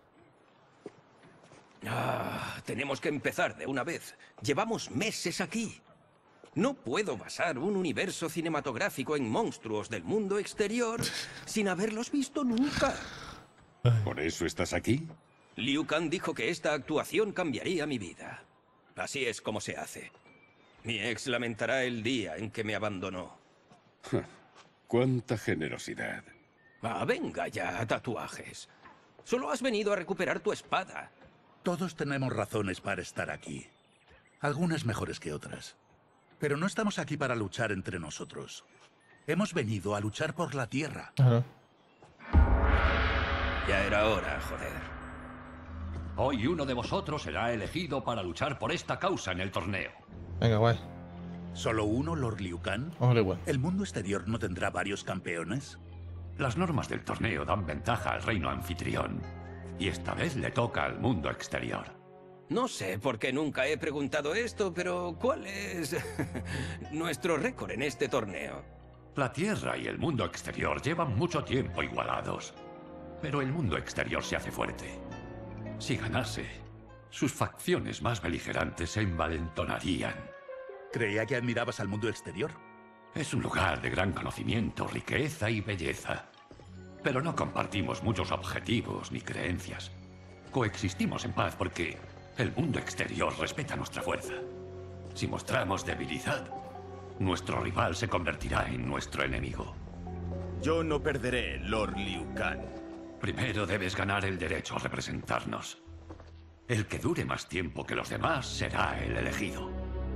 Tenemos que empezar de una vez. Llevamos meses aquí. No puedo basar un universo cinematográfico en monstruos del mundo exterior sin haberlos visto nunca. ¿Por eso estás aquí? Liu Kang dijo que esta actuación cambiaría mi vida. Así es como se hace. Mi ex lamentará el día en que me abandonó. ¡Cuánta generosidad! Venga ya, tatuajes. Solo has venido a recuperar tu espada. Todos tenemos razones para estar aquí. Algunas mejores que otras. Pero no estamos aquí para luchar entre nosotros. Hemos venido a luchar por la Tierra. Ya era hora, joder. Hoy uno de vosotros será elegido para luchar por esta causa en el torneo. Venga, guay. ¿Solo uno, Lord Liu Kang? Ole, guay. ¿El mundo exterior no tendrá varios campeones? Las normas del torneo dan ventaja al reino anfitrión. Y esta vez le toca al mundo exterior. No sé por qué nunca he preguntado esto, pero ¿cuál es nuestro récord en este torneo? La Tierra y el mundo exterior llevan mucho tiempo igualados. Pero el mundo exterior se hace fuerte. Si ganase, sus facciones más beligerantes se envalentonarían. Creía que admirabas al mundo exterior. Es un lugar de gran conocimiento, riqueza y belleza. Pero no compartimos muchos objetivos ni creencias. Coexistimos en paz porque el mundo exterior respeta nuestra fuerza. Si mostramos debilidad, nuestro rival se convertirá en nuestro enemigo. Yo no perderé, Lord Liu Kang. Primero debes ganar el derecho a representarnos. El que dure más tiempo que los demás será el elegido.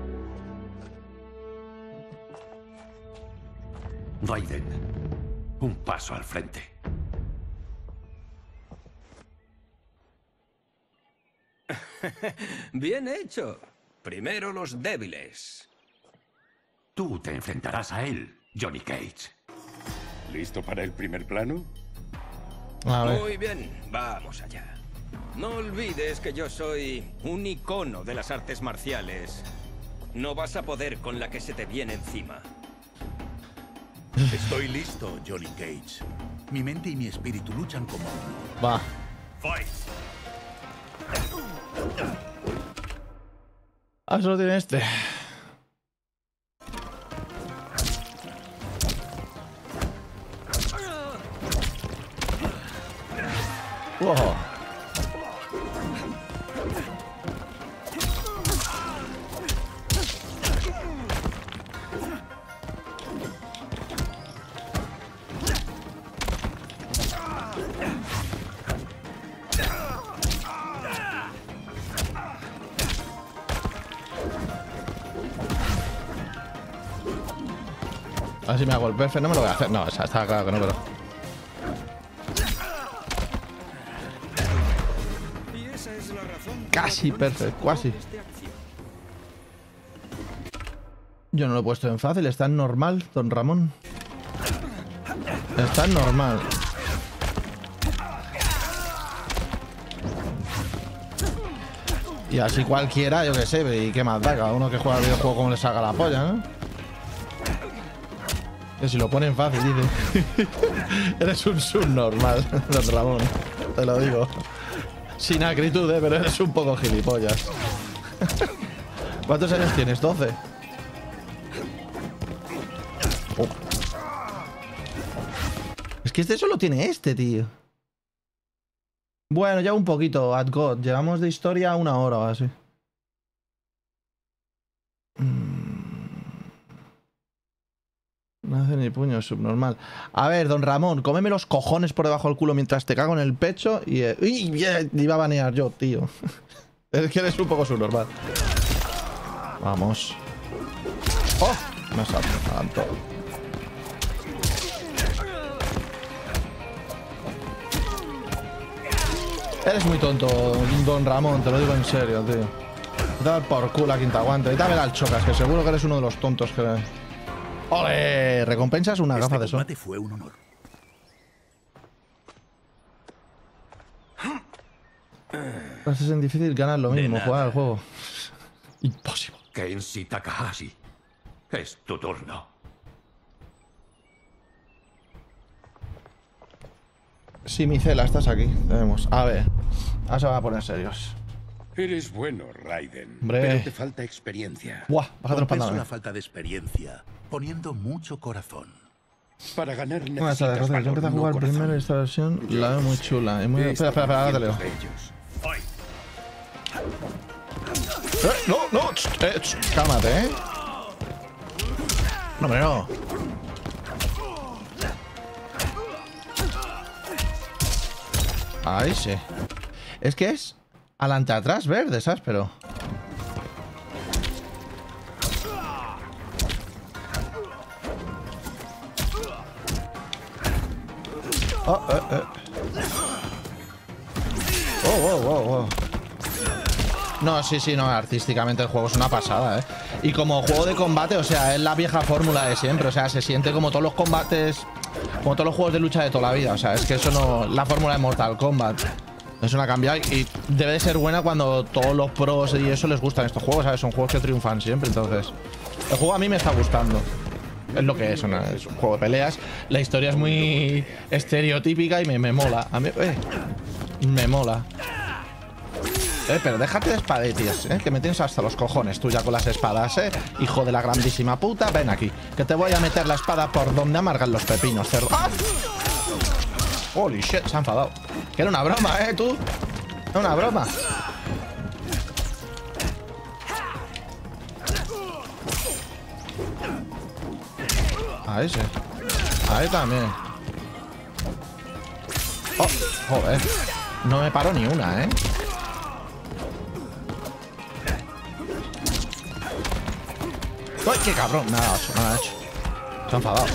Raiden, un paso al frente. Bien hecho. Primero los débiles. Tú te enfrentarás a él, Johnny Cage. ¿Listo para el primer plano? A ver. Muy bien, vamos allá. No olvides que yo soy un icono de las artes marciales. No vas a poder con la que se te viene encima. Estoy listo, Johnny Cage. Mi mente y mi espíritu luchan como uno. Va. Fight. Ah, solo tiene este. Wow. A ver si me hago el perfect. No me lo voy a hacer. No, está claro que no, pero... Casi perfect, casi. Yo no lo he puesto en fácil, está en normal, don Ramón. Está en normal. Y así cualquiera, yo que sé, y qué más da, cada uno que juega al videojuego como le salga la polla, ¿no? Que si lo ponen fácil, dice. Eres un subnormal, don Ramón. Te lo digo. Sin acritud, pero eres un poco gilipollas. ¿Cuántos años tienes? 12. Oh. Es que este solo tiene este, tío. Bueno, ya un poquito, at God. Llevamos de historia 1 hora o así. No hace ni puño, es subnormal. A ver, don Ramón, cómeme los cojones por debajo del culo mientras te cago en el pecho y... ¡Uy! Iba a banear yo, tío. Es que eres un poco subnormal. Vamos. ¡Oh! Me salto tanto. Eres muy tonto, don Ramón, te lo digo en serio, tío. Dar por culo a quien te aguante. Y dame al chocas, que seguro que eres uno de los tontos que... ¡Ole! Recompensas una gafa de sol. Fue un honor. Gracias en difícil ganas lo mismo, jugar al juego. Imposible. Kenshi Takahashi, es tu turno. Sí, Micela, estás aquí. Tenemos. A ver. Ahora se van a poner serios. Eres bueno, Raiden. Hombre. Pero te falta experiencia. Buah, bájate los Compenso pantalones. la falta de experiencia, poniendo mucho corazón. Para ganar Buenas tardes, José. Yo empecé a jugar primero esta versión. La veo muy chula. Y muy... Espera, ahora te leo. No, cálmate, ¿eh? No, hombre, no. Ahí sí. Es que es adelante atrás verde, ¿sabes? Pero... Oh, oh, oh. Oh, oh, oh, oh. No, sí, no, artísticamente el juego es una pasada, ¿eh? Y como juego de combate, o sea, es la vieja fórmula de siempre, o sea, se siente como todos los combates, como todos los juegos de lucha de toda la vida, o sea, es que eso no, la fórmula de Mortal Kombat. Eso no ha cambiado y debe de ser buena cuando todos los pros y eso les gustan estos juegos, ¿sabes? Son juegos que triunfan siempre, entonces el juego a mí me está gustando. Es lo que es, ¿no? Es un juego de peleas. La historia es muy estereotípica y me mola. A mí, me mola. Pero déjate de espadetis, que me tienes hasta los cojones tú ya con las espadas, hijo de la grandísima puta. Ven aquí, que te voy a meter la espada por donde amargan los pepinos, cerdo. ¡Ah! Holy shit, se ha enfadado. Que era una broma, tú. Era una broma. A ese. A él también. Oh, joder. No me paro ni una, ¡Ay, qué cabrón! Nada, nada hecho. Se ha enfadado.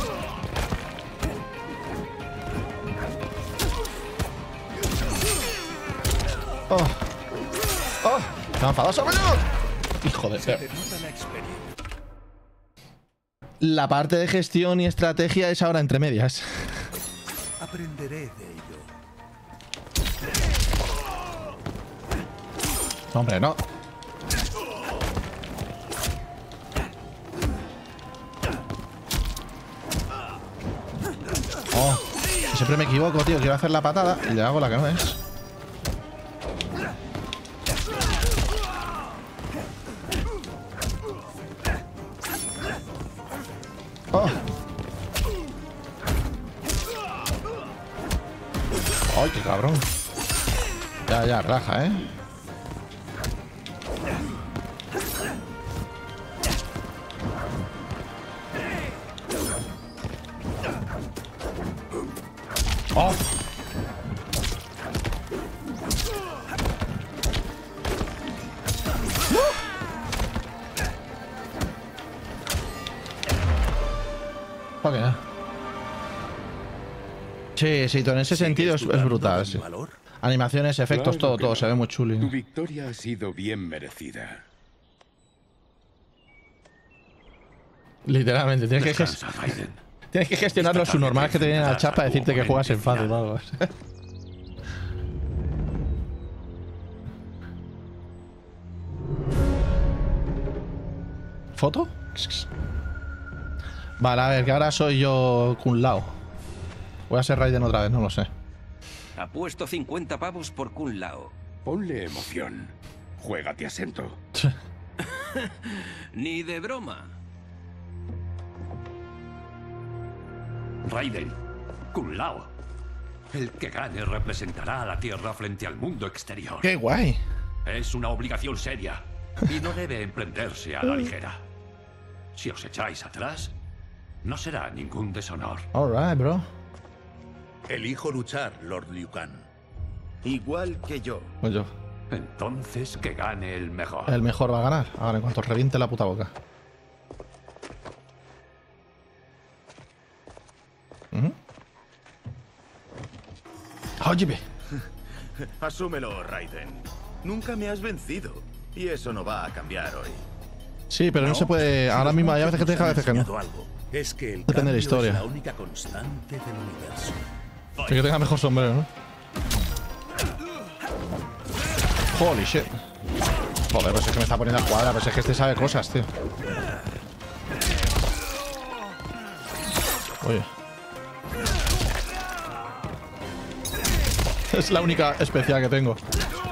¡Oh! ¡Oh! Se ha enfadado sobre yo. ¡Hijo de ser! La parte de gestión y estrategia es ahora entre medias. Aprenderé de ello. Hombre, no. Oh, siempre me equivoco, tío. Quiero hacer la patada y le hago la que no es. Oh. Ay, qué cabrón. Ya, relaja, Oh. ¿Por qué? Sí, todo en ese sentido es brutal. Sí. Animaciones, efectos, Claro todo, que se no. ve muy chulo. Tu victoria ha sido bien merecida. Literalmente, tienes que gestionar los subnormales que te vienen al chat para decirte que juegas en fácil o algo. ¿Foto? Vale, a ver, que ahora soy yo Kun Lao. Voy a ser Raiden otra vez, no lo sé. Apuesto 50 pavos por Kun Lao. Ponle emoción. Juégate asiento. Ni de broma. Raiden, Kun Lao. El que gane representará a la Tierra frente al mundo exterior. ¡Qué guay! Es una obligación seria y no debe emprenderse a la ligera. Si os echáis atrás, no será ningún deshonor. Alright, bro. Elijo luchar, Lord Liu Kang. Igual que yo. Pues yo. Entonces que gane el mejor. El mejor va a ganar. Ahora, en cuanto reviente la puta boca. Óyeme. Asúmelo, Raiden. Nunca me has vencido. Y eso no va a cambiar hoy. Sí, pero no se puede. Ahora mismo hay veces que te deja, a veces que no. Es que el Depende de la historia. es la única constante del universo. Y que tenga mejor sombrero, ¿no? Holy shit. Joder, pues es que me está poniendo a cuadra, pues es que este sabe cosas, tío. Oye. Es la única especial que tengo.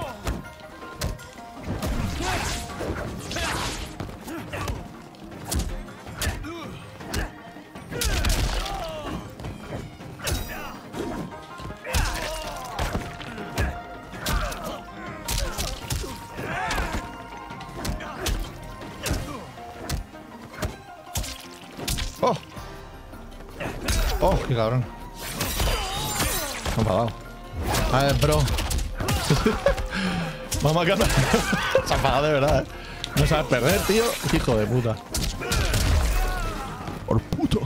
¡Oh! ¡Oh, qué cabrón! Me he enfadado. A ver, bro. Vamos a ganar. Se ha enfadado de verdad, No sabes perder, tío. Hijo de puta. Por puto.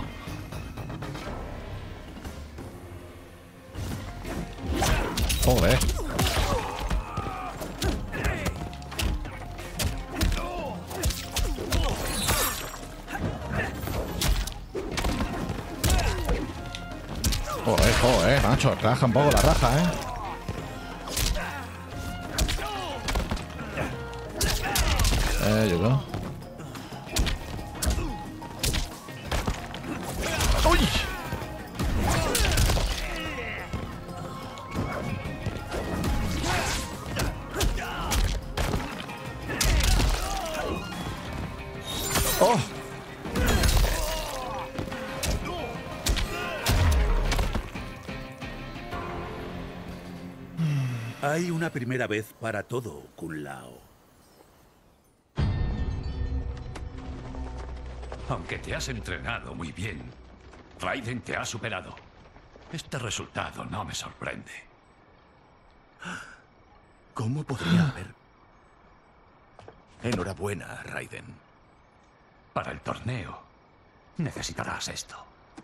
Joder. Joder, macho, raja un poco la raja, Yo creo. ¡Uy! ¡Oh! Hay una primera vez para todo, Kung Lao. Aunque te has entrenado muy bien, Raiden te ha superado. Este resultado no me sorprende. ¿Cómo podría haber? Enhorabuena, Raiden. Para el torneo, necesitarás esto.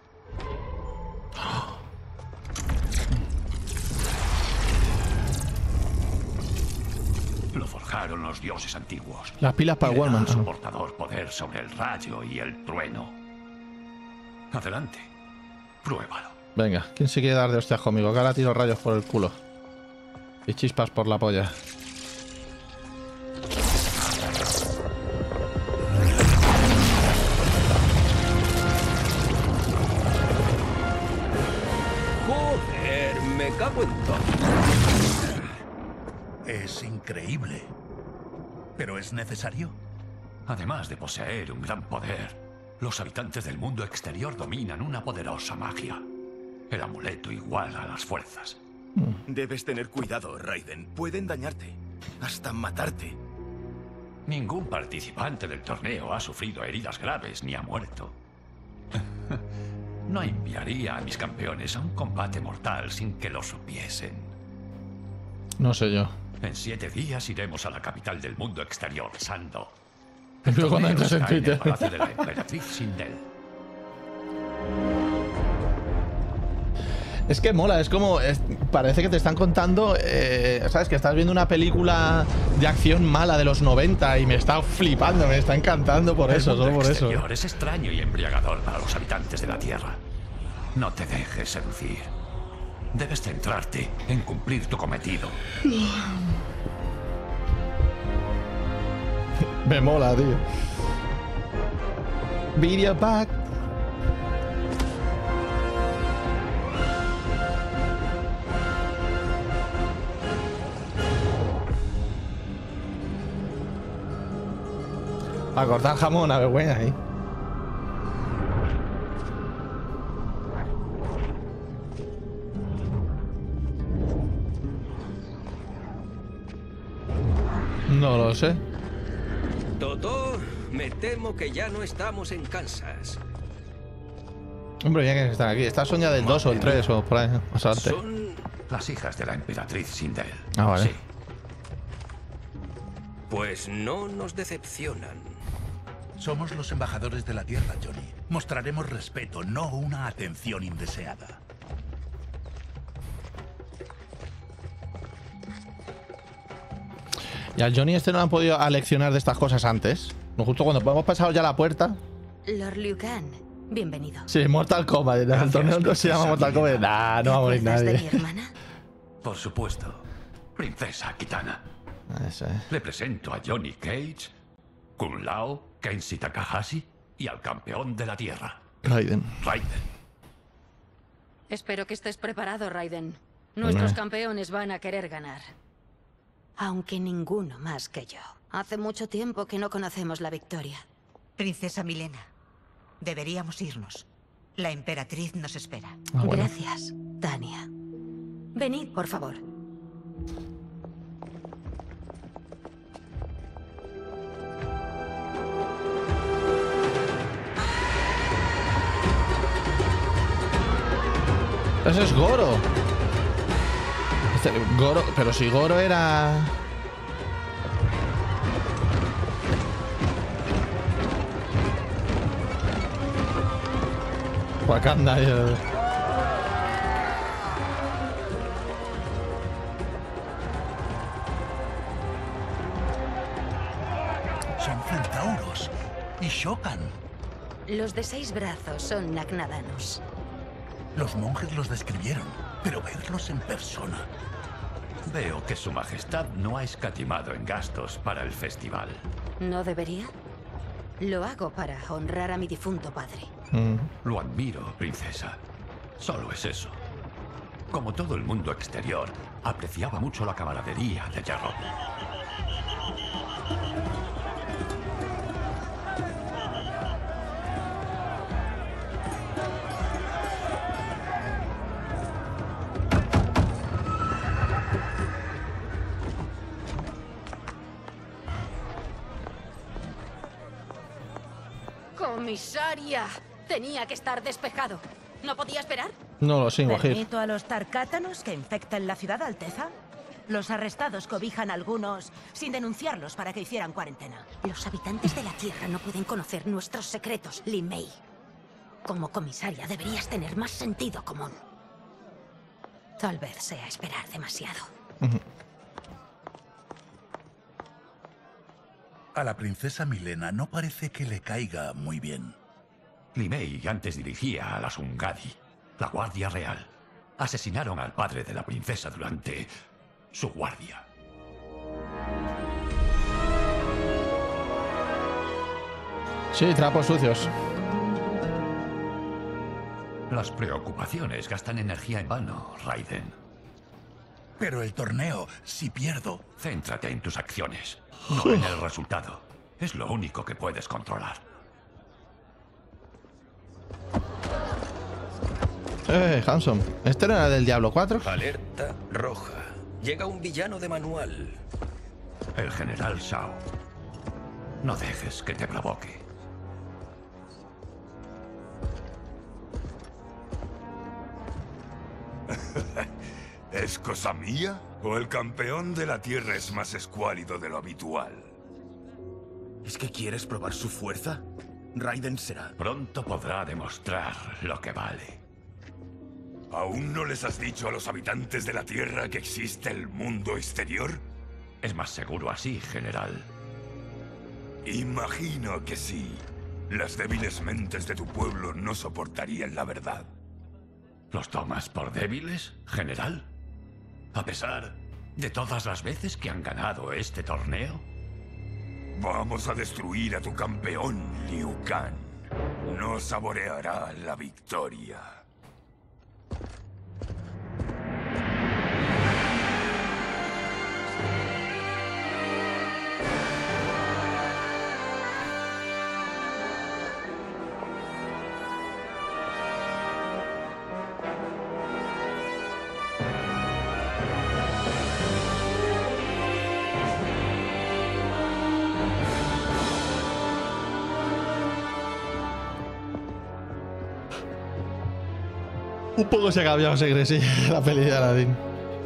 Lo forjaron los dioses antiguos. Las pilas para el Wallman. Su portador poder sobre el rayo y el trueno. Adelante, pruébalo. Venga, ¿quién se quiere dar de hostias conmigo? Que ahora tiro rayos por el culo. Y chispas por la polla. Joder, me cago en todo. Es increíble. ¿Pero es necesario? Además de poseer un gran poder, los habitantes del mundo exterior dominan una poderosa magia. El amuleto iguala a las fuerzas. Debes tener cuidado, Raiden. Pueden dañarte, hasta matarte. Ningún participante del torneo ha sufrido heridas graves ni ha muerto. No enviaría a mis campeones a un combate mortal sin que lo supiesen. No sé yo. En 7 días iremos a la capital del mundo exterior, Sando. Y luego cuando entras en El Twitter. palacio de la emperatriz Sindel. Es que mola, es como... parece que te están contando... ¿sabes? Que estás viendo una película de acción mala de los 90 y me está flipando, me está encantando por eso, solo por eso. El exterior es extraño y embriagador para los habitantes de la Tierra. No te dejes seducir. Debes centrarte en cumplir tu cometido. Me mola, tío. Video back. A cortar jamón, a ver, buena ahí. No lo sé. Toto, me temo que ya no estamos en Kansas. Hombre, ya que están aquí. Está Sonia del 2 o el 3 o por ahí. Más adelante. Son las hijas de la emperatriz Sindel. Ah, vale. Sí. Pues no nos decepcionan. Somos los embajadores de la Tierra, Johnny. Mostraremos respeto, no una atención indeseada. Y al Johnny este no lo han podido aleccionar de estas cosas antes. No, justo cuando hemos pasado ya la puerta. Lord Liu Kang, bienvenido. Sí, Mortal Kombat. El torneo no se llama Mortal Kombat. Nah, no va a morir nadie. ¿De mi hermana? Por supuesto. Princesa Kitana. Eso es. Le presento a Johnny Cage, Kung Lao, Kenshi Takahashi y al campeón de la Tierra. Raiden. Raiden. Espero que estés preparado, Raiden. Nuestros campeones van a querer ganar. Aunque ninguno más que yo. Hace mucho tiempo que no conocemos la victoria. Princesa Milena, deberíamos irnos. La emperatriz nos espera. Gracias, Tania. Venid, por favor. Ese es Goro. Goro, pero si Goro era... Wakanda. Son centauros y Shokan. Los de 6 brazos son Nagnadanos. Los monjes los describieron, pero verlos en persona... Veo que su majestad no ha escatimado en gastos para el festival. ¿No debería? Lo hago para honrar a mi difunto padre. Lo admiro, princesa. Solo es eso. Como todo el mundo exterior, apreciaba mucho la camaradería de Jarrod. ¡Comisaria! Tenía que estar despejado. ¿No podía esperar? No lo sé, Guajir. ¿Permito a los tarkátanos que infecten la ciudad, Alteza? Los arrestados cobijan a algunos sin denunciarlos para que hicieran cuarentena. Los habitantes de la Tierra no pueden conocer nuestros secretos, Li Mei. Como comisaria deberías tener más sentido común. Tal vez sea esperar demasiado. A la princesa Milena no parece que le caiga muy bien. Li Mei antes dirigía a las Ungadi, la Guardia Real. Asesinaron al padre de la princesa durante su guardia. Sí, trapos sucios. Las preocupaciones gastan energía en vano, Raiden. Pero el torneo, si pierdo... Céntrate en tus acciones, no en el resultado. Es lo único que puedes controlar. Hanson. ¿Este no era del Diablo 4? Alerta roja. Llega un villano de manual. El general Shao. No dejes que te provoque. ¿Es cosa mía? ¿O el campeón de la Tierra es más escuálido de lo habitual? ¿Es que quieres probar su fuerza? Raiden será. Pronto podrá demostrar lo que vale. ¿Aún no les has dicho a los habitantes de la Tierra que existe el mundo exterior? Es más seguro así, general. Imagino que sí. Las débiles mentes de tu pueblo no soportarían la verdad. ¿Los tomas por débiles, general? A pesar de todas las veces que han ganado este torneo. Vamos a destruir a tu campeón, Liu Kang. No saboreará la victoria. Un poco se ha cambiado sí, la peli de Aladdin.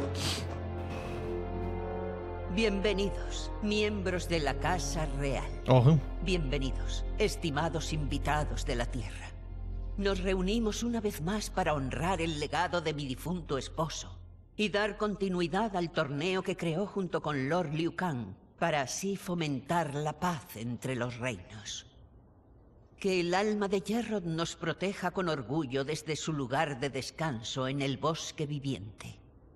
Bienvenidos, miembros de la Casa Real. Bienvenidos, estimados invitados de la Tierra. Nos reunimos una vez más para honrar el legado de mi difunto esposo y dar continuidad al torneo que creó junto con Lord Liu Kang, para así fomentar la paz entre los reinos. Que el alma de Jarrod nos proteja con orgullo desde su lugar de descanso en el bosque viviente.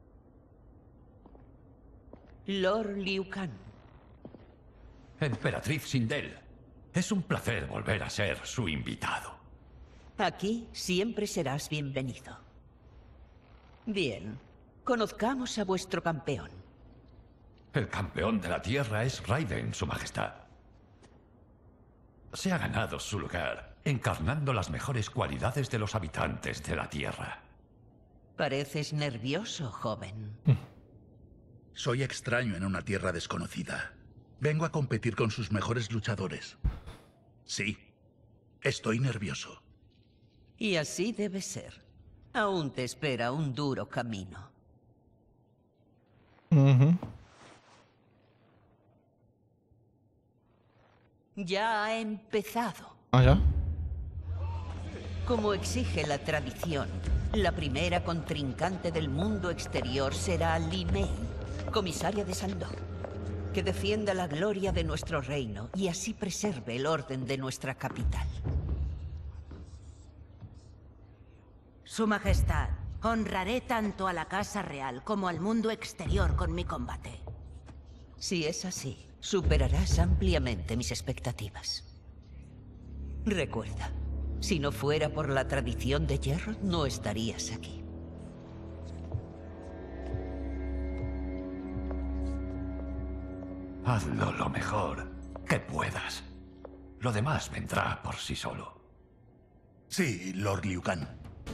Lord Liu Kang. Emperatriz Sindel, es un placer volver a ser su invitado. Aquí siempre serás bienvenido. Bien, conozcamos a vuestro campeón. El campeón de la Tierra es Raiden, su majestad. Se ha ganado su lugar, encarnando las mejores cualidades de los habitantes de la Tierra. Pareces nervioso, joven. Soy extraño en una tierra desconocida. Vengo a competir con sus mejores luchadores. Sí, estoy nervioso. Y así debe ser. Aún te espera un duro camino. Ya ha empezado. ¿Ah, ya? Como exige la tradición, la primera contrincante del mundo exterior será Li Mei, comisaria de Sandok, que defienda la gloria de nuestro reino y así preserve el orden de nuestra capital. Su Majestad, honraré tanto a la Casa Real como al mundo exterior con mi combate. Si es así, superarás ampliamente mis expectativas. Recuerda, si no fuera por la tradición de hierro, no estarías aquí. Hazlo lo mejor que puedas. Lo demás vendrá por sí solo. Sí, Lord Liu Kang.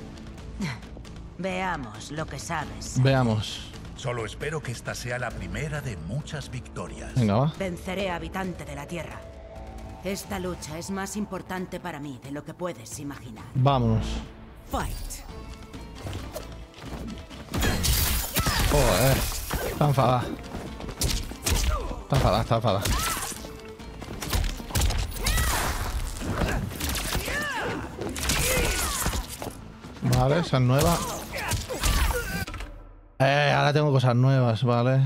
Veamos lo que sabes. Veamos. Solo espero que esta sea la primera de muchas victorias. Venga, va. Venceré, habitante de la Tierra. Esta lucha es más importante para mí de lo que puedes imaginar. Vámonos. Fight. Joder. Está enfadada. Está enfadada, está enfadada. Vale, esa es nueva. Ahora tengo cosas nuevas, vale.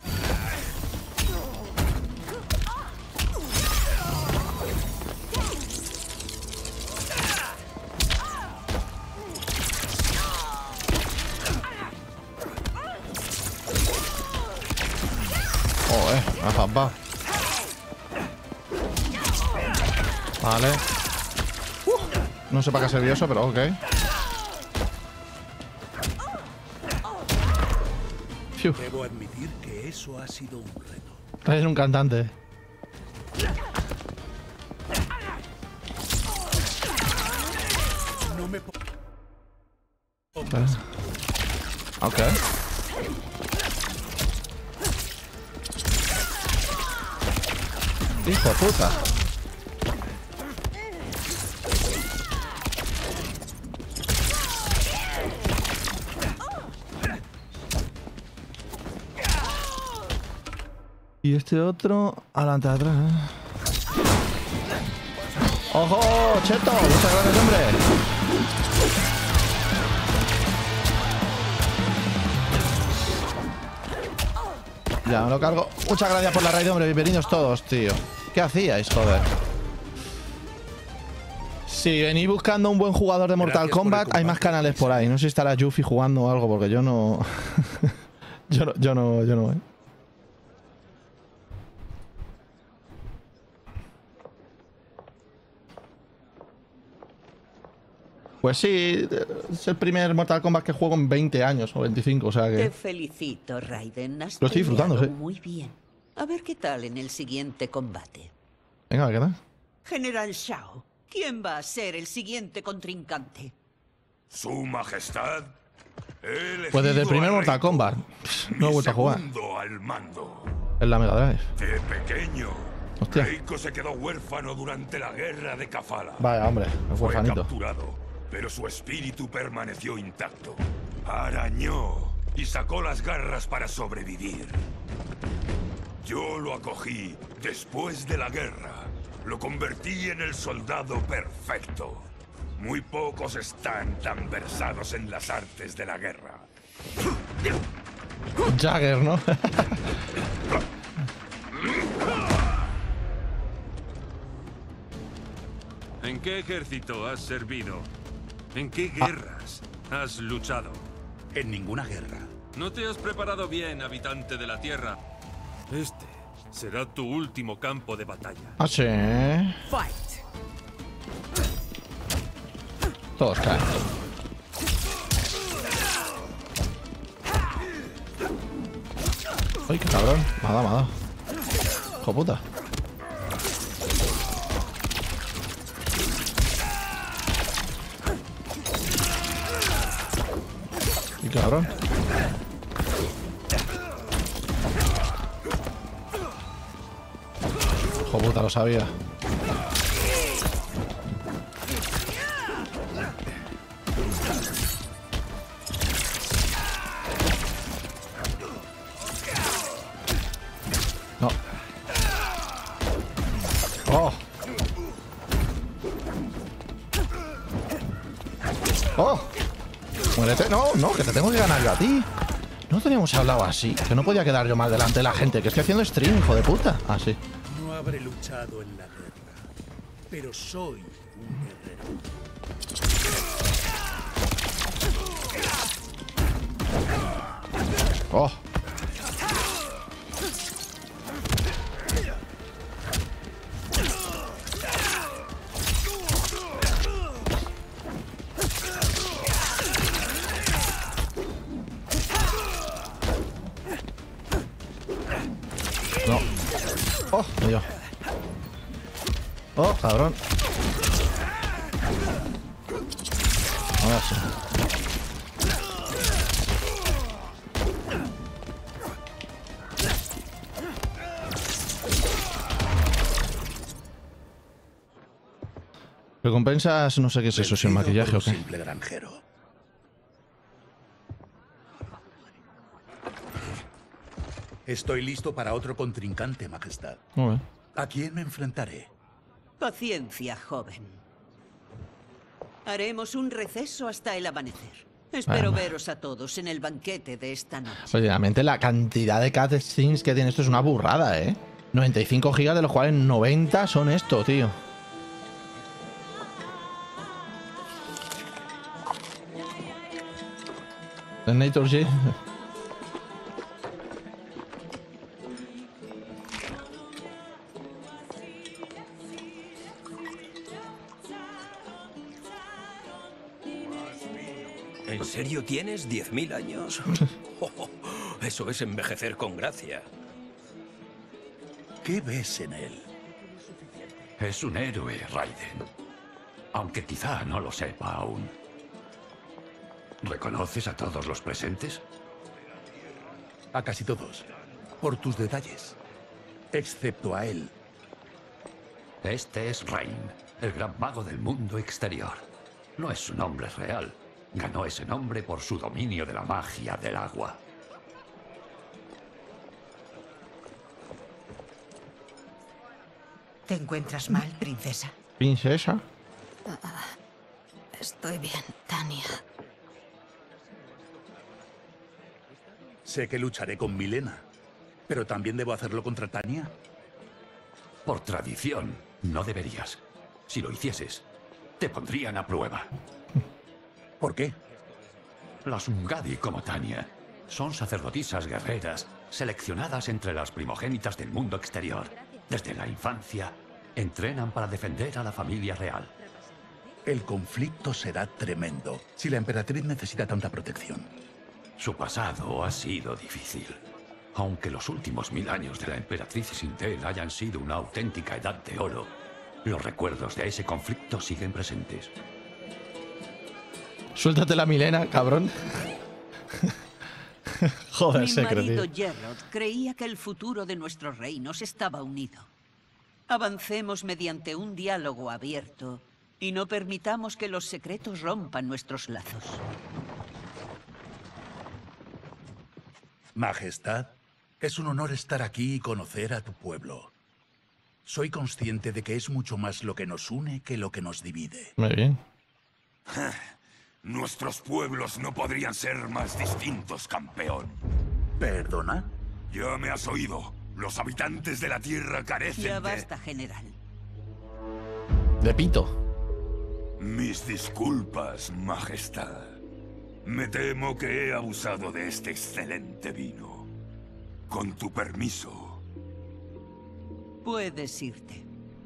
Joder, me ha zapado. Vale. No sé para qué sirvió eso, pero ok. Debo admitir que eso ha sido un reto. Traes un cantante. No me Ok. Hijo de puta. Y este otro, adelante, atrás, ¡Ojo, Cheto! Muchas gracias, hombre. Ya, me lo cargo. Muchas gracias por la raid, hombre. Bienvenidos todos, tío. ¿Qué hacíais, joder? Si venís buscando un buen jugador de Mortal Kombat, hay más canales por ahí. No sé si estará Yuffie jugando o algo, porque yo no... yo no, Pues sí, es el primer Mortal Kombat que juego en 20 años o 25, o sea que... Te felicito, Raiden. Has lo estoy disfrutando, peleado sí. muy bien. A ver qué tal en el siguiente combate. Venga, ¿qué tal? General Shao, ¿quién va a ser el siguiente contrincante? Su Majestad. Pues desde el primer Mortal Kombat no he vuelto a jugar. Al mando. En la Mega Drive. De pequeño, Hostia. Reiko se quedó huérfano durante la guerra de Kafala. Vaya, hombre, el Fue huerfanito. capturado, pero su espíritu permaneció intacto. Arañó y sacó las garras para sobrevivir. Yo lo acogí después de la guerra. Lo convertí en el soldado perfecto. Muy pocos están tan versados en las artes de la guerra. Jagger, ¿no? ¿En qué ejército has servido? ¿En qué guerras has luchado? En ninguna guerra. No te has preparado bien, habitante de la Tierra. Este será tu último campo de batalla. Ah, sí. Todos caen. Uy, qué cabrón. Me ha dado. Hijo puta. Y cabrón. Hijo puta, lo sabía. No. Oh. Oh. Muérete. No, no, que te tengo que ganar yo a ti. No teníamos hablado así. Que no podía quedar yo mal delante de la gente. Que estoy haciendo stream, hijo de puta. Ah, sí. No habré luchado en la guerra, pero soy un guerrero. Oh. No. Oh, me dio. Oh, cabrón. Ahora sí. Recompensas, no sé qué es eso, si el maquillaje o qué. Simple granjero. Estoy listo para otro contrincante, Majestad. Muy bien. ¿A quién me enfrentaré? Paciencia, joven. Haremos un receso hasta el amanecer. Espero veros a todos en el banquete de esta noche. Pues realmente la cantidad de cutscenes que tiene esto es una burrada, ¿eh? 95 gigas, de los cuales 90 son esto, tío. Terminator G. ¿En serio tienes 10.000 años? Eso es envejecer con gracia. ¿Qué ves en él? Es un héroe, Raiden. Aunque quizá no lo sepa aún. ¿Reconoces a todos los presentes? A casi todos. Por tus detalles. Excepto a él. Este es Rain, el gran mago del mundo exterior. No es su nombre real. Ganó ese nombre por su dominio de la magia del agua. ¿Te encuentras mal, princesa? ¿Princesa? Estoy bien, Tania. Sé que lucharé con Milena, pero también debo hacerlo contra Tania. Por tradición, no deberías. Si lo hicieses, te pondrían a prueba. ¿Por qué? Las Ungadi, como Tania, son sacerdotisas guerreras seleccionadas entre las primogénitas del mundo exterior. Desde la infancia, entrenan para defender a la familia real. El conflicto será tremendo si la emperatriz necesita tanta protección. Su pasado ha sido difícil. Aunque los últimos 1000 años de la emperatriz Sintel hayan sido una auténtica edad de oro, los recuerdos de ese conflicto siguen presentes. Suéltate la Milena, cabrón. Joder, Mi marido tío. Gerrod creía que el futuro de nuestros reinos estaba unido. Avancemos mediante un diálogo abierto y no permitamos que los secretos rompan nuestros lazos. Majestad, es un honor estar aquí y conocer a tu pueblo. Soy consciente de que es mucho más lo que nos une que lo que nos divide. Muy bien. Nuestros pueblos no podrían ser más distintos, campeón. ¿Perdona? Ya me has oído. Los habitantes de la Tierra carecen Ya basta, general. De pito. Mis disculpas, Majestad. Me temo que he abusado de este excelente vino. Con tu permiso. Puedes irte.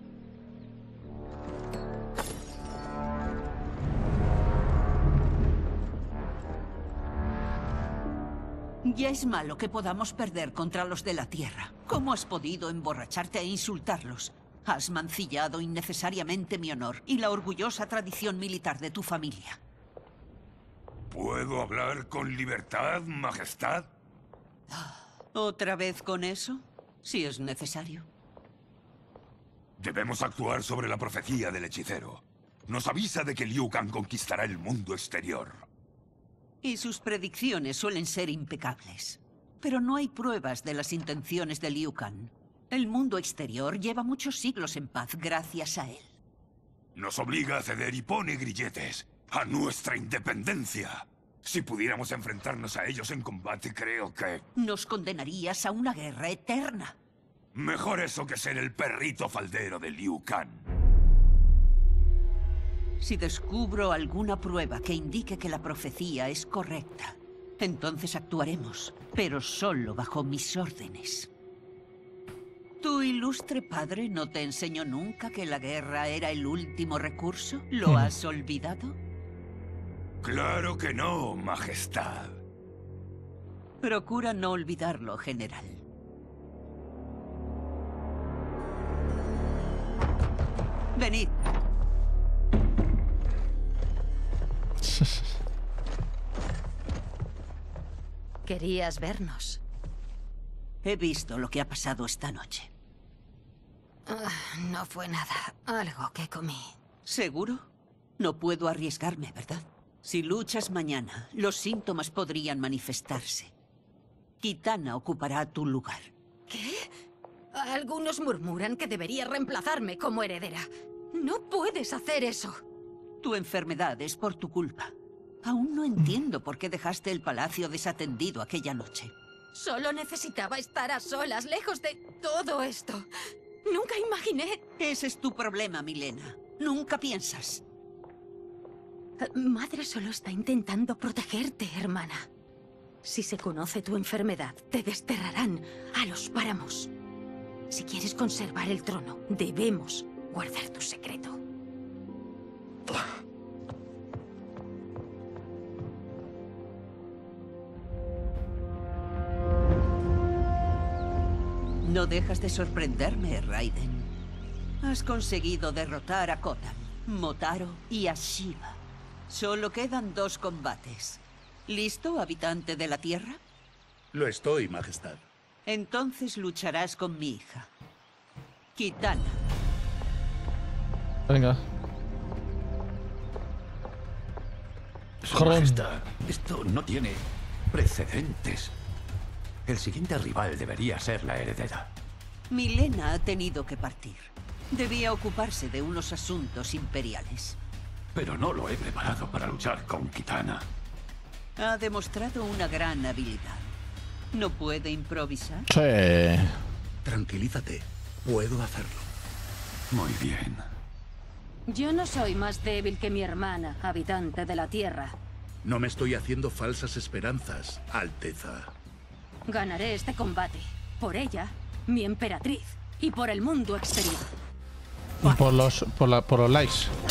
Ya es malo que podamos perder contra los de la Tierra. ¿Cómo has podido emborracharte e insultarlos? Has mancillado innecesariamente mi honor y la orgullosa tradición militar de tu familia. ¿Puedo hablar con libertad, Majestad? ¿Otra vez con eso? Si es necesario. Debemos actuar sobre la profecía del hechicero. Nos avisa de que Liu Kang conquistará el mundo exterior. Y sus predicciones suelen ser impecables. Pero no hay pruebas de las intenciones de Liu Kang. El mundo exterior lleva muchos siglos en paz gracias a él. Nos obliga a ceder y pone grilletes a nuestra independencia. Si pudiéramos enfrentarnos a ellos en combate, creo que... Nos condenarías a una guerra eterna. Mejor eso que ser el perrito faldero de Liu Kang. Si descubro alguna prueba que indique que la profecía es correcta, Entonces actuaremos, pero solo bajo mis órdenes. ¿Tu ilustre padre no te enseñó nunca que la guerra era el último recurso? ¿Lo has olvidado? Claro que no, Majestad. Procura no olvidarlo, general. Venid. Querías vernos. He visto lo que ha pasado esta noche. No fue nada. Algo que comí. ¿Seguro? No puedo arriesgarme, ¿verdad? Si luchas mañana, los síntomas podrían manifestarse. Kitana ocupará tu lugar. ¿Qué? Algunos murmuran que deberías reemplazarme como heredera. No puedes hacer eso. Tu enfermedad es por tu culpa. Aún no entiendo por qué dejaste el palacio desatendido aquella noche. Solo necesitaba estar a solas, lejos de todo esto. Nunca imaginé... Ese es tu problema, Milena. Nunca piensas. Madre solo está intentando protegerte, hermana. Si se conoce tu enfermedad, te desterrarán a los páramos. Si quieres conservar el trono, debemos guardar tu secreto. No dejas de sorprenderme, Raiden. Has conseguido derrotar a Kotal, Motaro y a Shiva. Solo quedan 2 combates. ¿Listo, habitante de la Tierra? Lo estoy, Majestad. Entonces lucharás con mi hija, Kitana. Venga. Su Majestad, esto no tiene precedentes. El siguiente rival debería ser la heredera. Milena ha tenido que partir. Debía ocuparse de unos asuntos imperiales. Pero no lo he preparado para luchar con Kitana. Ha demostrado una gran habilidad. ¿No puede improvisar? Sí. Tranquilízate. Puedo hacerlo. Muy bien. Yo no soy más débil que mi hermana, habitante de la Tierra. No me estoy haciendo falsas esperanzas, Alteza. Ganaré este combate. Por ella, mi emperatriz. Y por el mundo exterior. Y por los likes.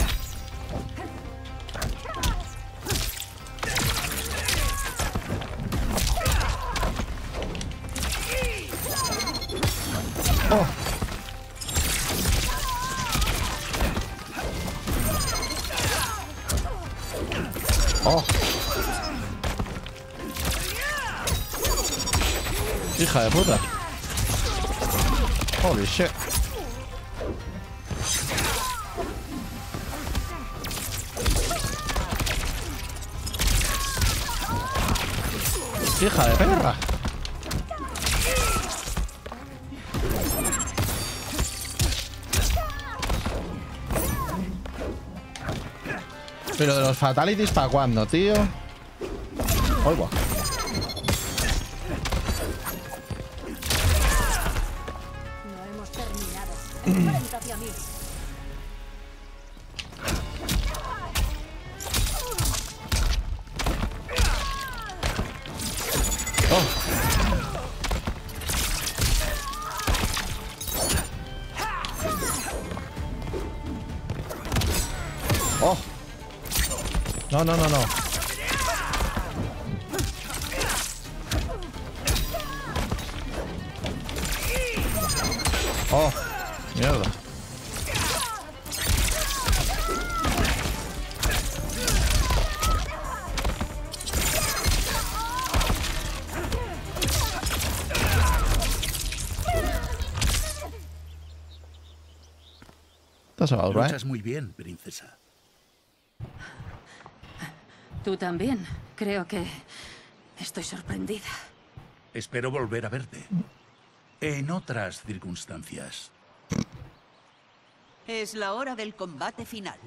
Oh. Oh. Hija de puta. Holy shit. Hija de perra. Pero de los fatalities, ¿para cuándo, tío? Oigo. No hemos terminado. Enfrenta hacia mí. Oh. No, no, no, no. Oh, mierda. That's about right. Luchas muy bien, princesa. Tú también. Creo que estoy sorprendida. Espero volver a verte. En otras circunstancias. Es la hora del combate final.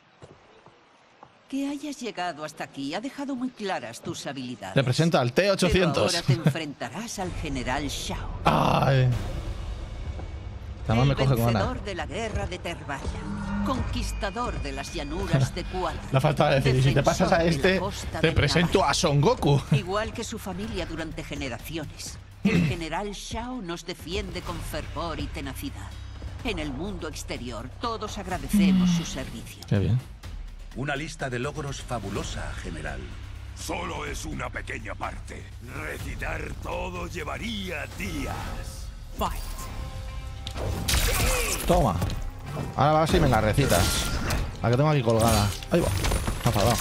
Que hayas llegado hasta aquí ha dejado muy claras tus habilidades. Te presento al T-800. Pero ahora te enfrentarás al general Shao. Ay. Nada más me coge con el ganas. vencedor de la guerra de Terbaya. conquistador de las llanuras de Kuala. La falta de decir, y si te pasas a este, te presento a Son Goku. Igual que su familia durante generaciones, el general Shao nos defiende con fervor y tenacidad. En el mundo exterior, todos agradecemos su servicio. Qué bien. Una lista de logros fabulosa, general. Solo es una pequeña parte. Recitar todo llevaría días. Toma. Ahora vas y me la recitas. La que tengo aquí colgada. Ahí va. Me ha enfadado.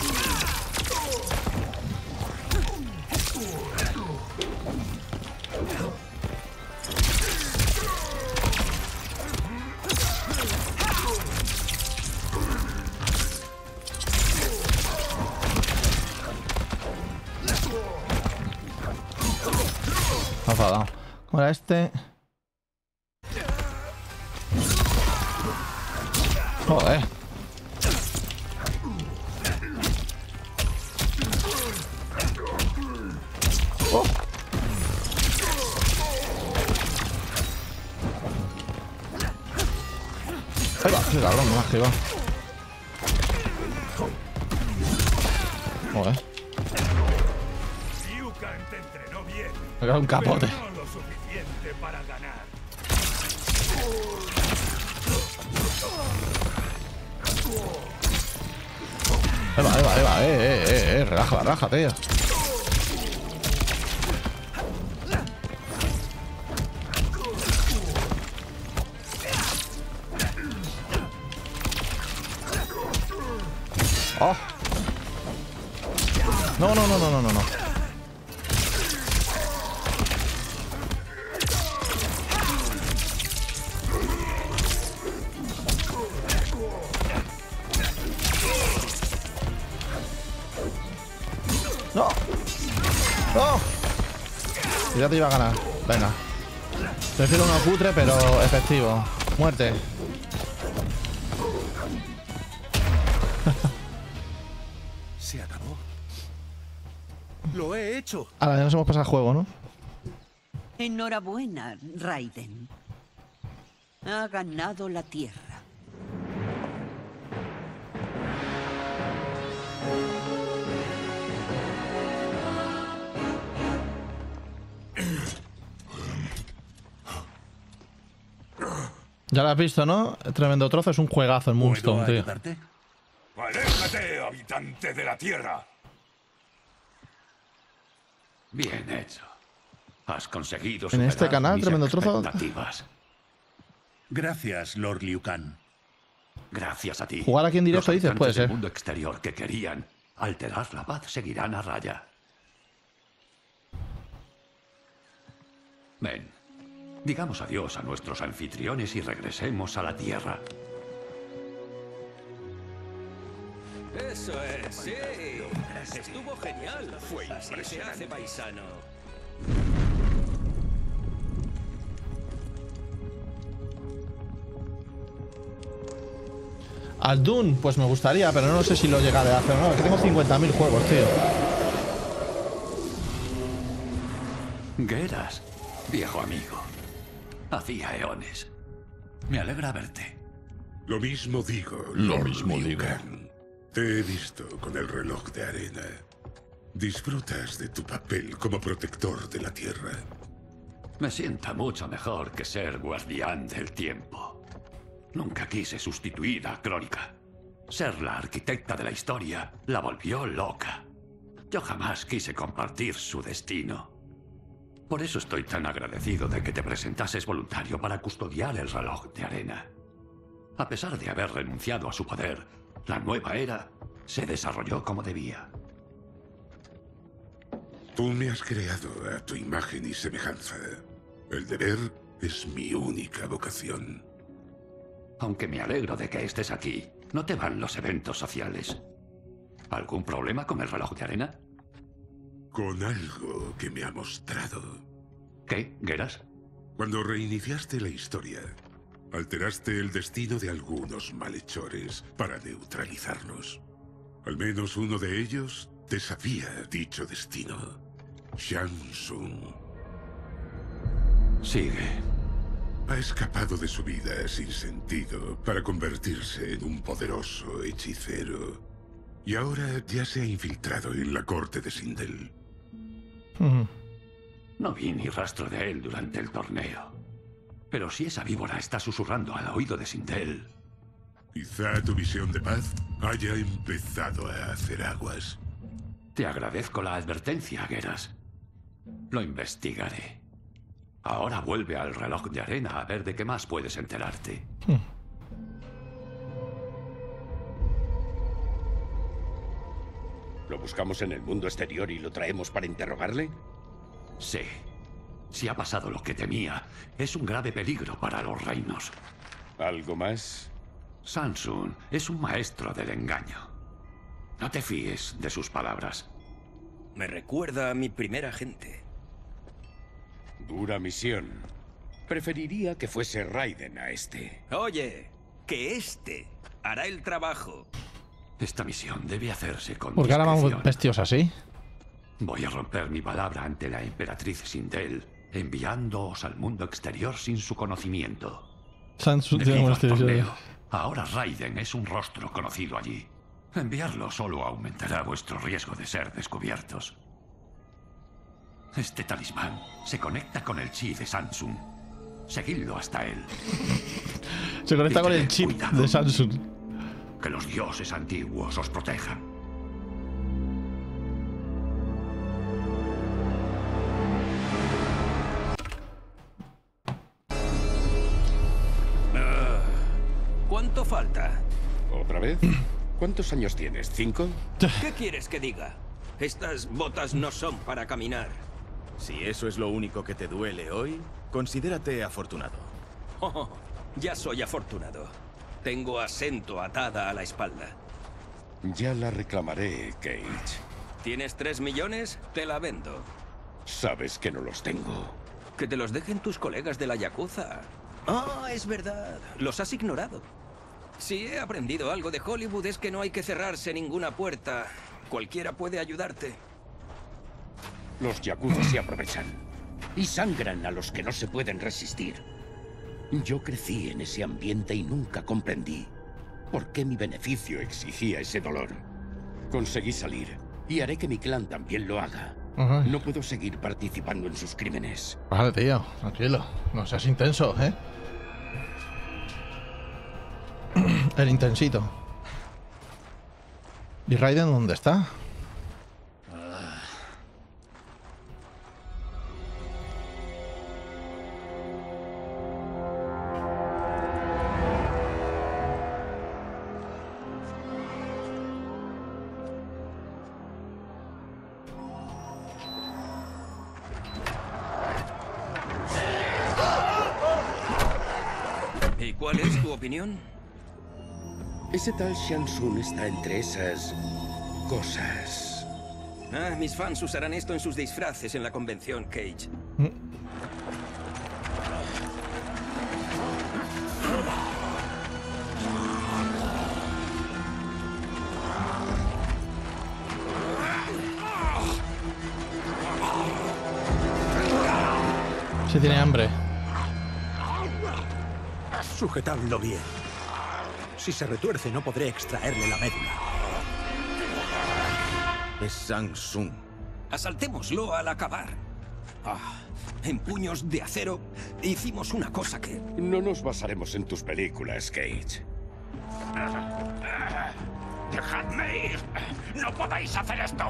Me ha enfadado. ¿Cómo era este? Joder. Oh. Ahí va, qué cabrón, me ha esquivado. Joder. Liu Kang te entrenó bien. Me cae un capote. Pero no lo suficiente para ganar. Ahí va. Relaja, raja, tío. Oh. No. ¡No! Ya te iba a ganar. Venga. Prefiero uno cutre, pero efectivo. Muerte. ¿Se acabó? ¡Lo he hecho! Ahora ya nos hemos pasado el juego, ¿no? Enhorabuena, Raiden. Ha ganado la Tierra. Ya lo has visto, ¿no? Tremendo trozo, es un juegazo el Moonstone, tío. ¡Aléjate, habitante de la Tierra! Bien hecho. Has conseguido En este superar canal, mis tremendo trozo. expectativas. Gracias, Lord Liu Kang. Gracias a ti. Jugar aquí en directo, Los dices, habitantes puede ser. del mundo exterior que querían alterar la paz seguirán a raya. Ven, digamos adiós a nuestros anfitriones y regresemos a la Tierra. Eso es, sí. Estuvo genial. Fue impresionante, paisano. Al Dune, pues me gustaría, pero no sé si lo llegaré a hacer. No, es que tengo 50.000 juegos, tío. Geras, viejo amigo. Hacía eones. Me alegra verte. Lo mismo digo. Liu Kang. Te he visto con el reloj de arena. Disfrutas de tu papel como protector de la Tierra. Me sienta mucho mejor que ser guardián del tiempo. Nunca quise sustituir a Crónica. Ser la arquitecta de la historia la volvió loca. Yo jamás quise compartir su destino. Por eso estoy tan agradecido de que te presentases voluntario para custodiar el reloj de arena. A pesar de haber renunciado a su poder, la nueva era se desarrolló como debía. Tú me has creado a tu imagen y semejanza. El deber es mi única vocación. Aunque me alegro de que estés aquí, no te van los eventos sociales. ¿Algún problema con el reloj de arena? Con algo que me ha mostrado. ¿Qué, Geras? Cuando reiniciaste la historia, alteraste el destino de algunos malhechores para neutralizarnos. Al menos uno de ellos desafía dicho destino. Shang Tsung. Sigue. Ha escapado de su vida sin sentido para convertirse en un poderoso hechicero. Y ahora ya se ha infiltrado en la corte de Sindel. No vi ni rastro de él durante el torneo. Pero si esa víbora está susurrando al oído de Sindel... Quizá tu visión de paz haya empezado a hacer aguas. Te agradezco la advertencia, Geras. Lo investigaré. Ahora vuelve al reloj de arena a ver de qué más puedes enterarte. ¿Lo buscamos en el mundo exterior y lo traemos para interrogarle? Sí. Si ha pasado lo que temía, es un grave peligro para los reinos. ¿Algo más? Samsun es un maestro del engaño. No te fíes de sus palabras. Me recuerda a mi primer agente. Dura misión. Preferiría que fuese Raiden a este. Oye, que este hará el trabajo. Esta misión debe hacerse con ¿Por qué ahora discreción. vamos vestidos así? Voy a romper mi palabra ante la emperatriz Sindel, enviándoos al mundo exterior sin su conocimiento. Samsun tiene Debido buenas al torneo, televisiones. ahora Raiden es un rostro conocido allí. Enviarlo solo aumentará vuestro riesgo de ser descubiertos. Este talismán se conecta con el chi de Samsun. Seguidlo hasta él. Se conecta Y con el tened chip cuidado. de Samsun. Que los dioses antiguos os protejan. ¿Cuánto falta? ¿Otra vez? ¿Cuántos años tienes? ¿5? ¿Qué quieres que diga? Estas botas no son para caminar. Si eso es lo único que te duele hoy, considérate afortunado. Oh, ya soy afortunado. Tengo a Sento atada a la espalda. Ya la reclamaré, Cage. ¿Tienes 3 millones? Te la vendo. Sabes que no los tengo. Que te los dejen tus colegas de la Yakuza. Ah, es verdad. Los has ignorado. Si he aprendido algo de Hollywood es que no hay que cerrarse ninguna puerta. Cualquiera puede ayudarte. Los Yakuza se aprovechan y sangran a los que no se pueden resistir. Yo crecí en ese ambiente y nunca comprendí por qué mi beneficio exigía ese dolor. Conseguí salir y haré que mi clan también lo haga. Ajá. No puedo seguir participando en sus crímenes. Vale, tío, tranquilo. No seas intenso, ¿eh? El intensito. ¿Y Raiden dónde está? ¿Y cuál es tu opinión? Ese tal Samsun está entre esas cosas. Ah, mis fans usarán esto en sus disfraces en la convención, Cage. Si tiene hambre. Sujetadlo bien. Si se retuerce, no podré extraerle la médula. Es Samsun. Asaltémoslo al acabar. Ah, en puños de acero hicimos una cosa que... No nos basaremos en tus películas, Cage. ¡Dejadme ir! ¡No podéis hacer esto!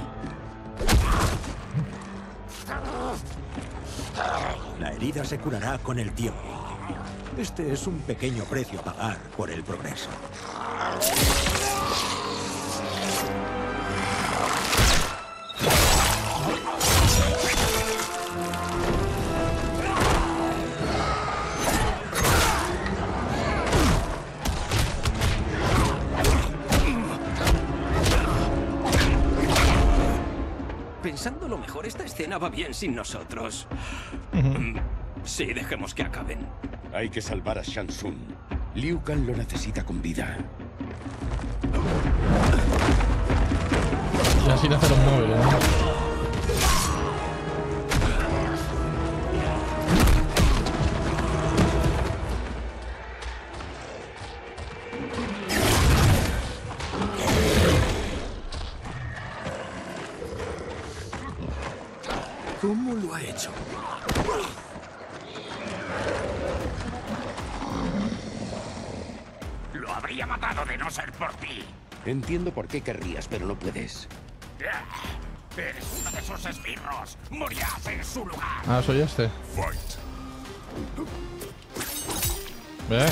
La herida se curará con el tiempo. Este es un pequeño precio a pagar por el progreso. Pensándolo mejor, esta escena va bien sin nosotros. Sí, dejemos que acaben. Hay que salvar a Samsun. Liu Kang lo necesita con vida. Y así hacer un móvil, ¿no? ¿Cómo lo ha hecho? Lo habría matado de no ser por ti. Entiendo por qué querrías, pero no puedes. Eres uno de esos esbirros. Morirás en su lugar. Ah, soy este. Ve.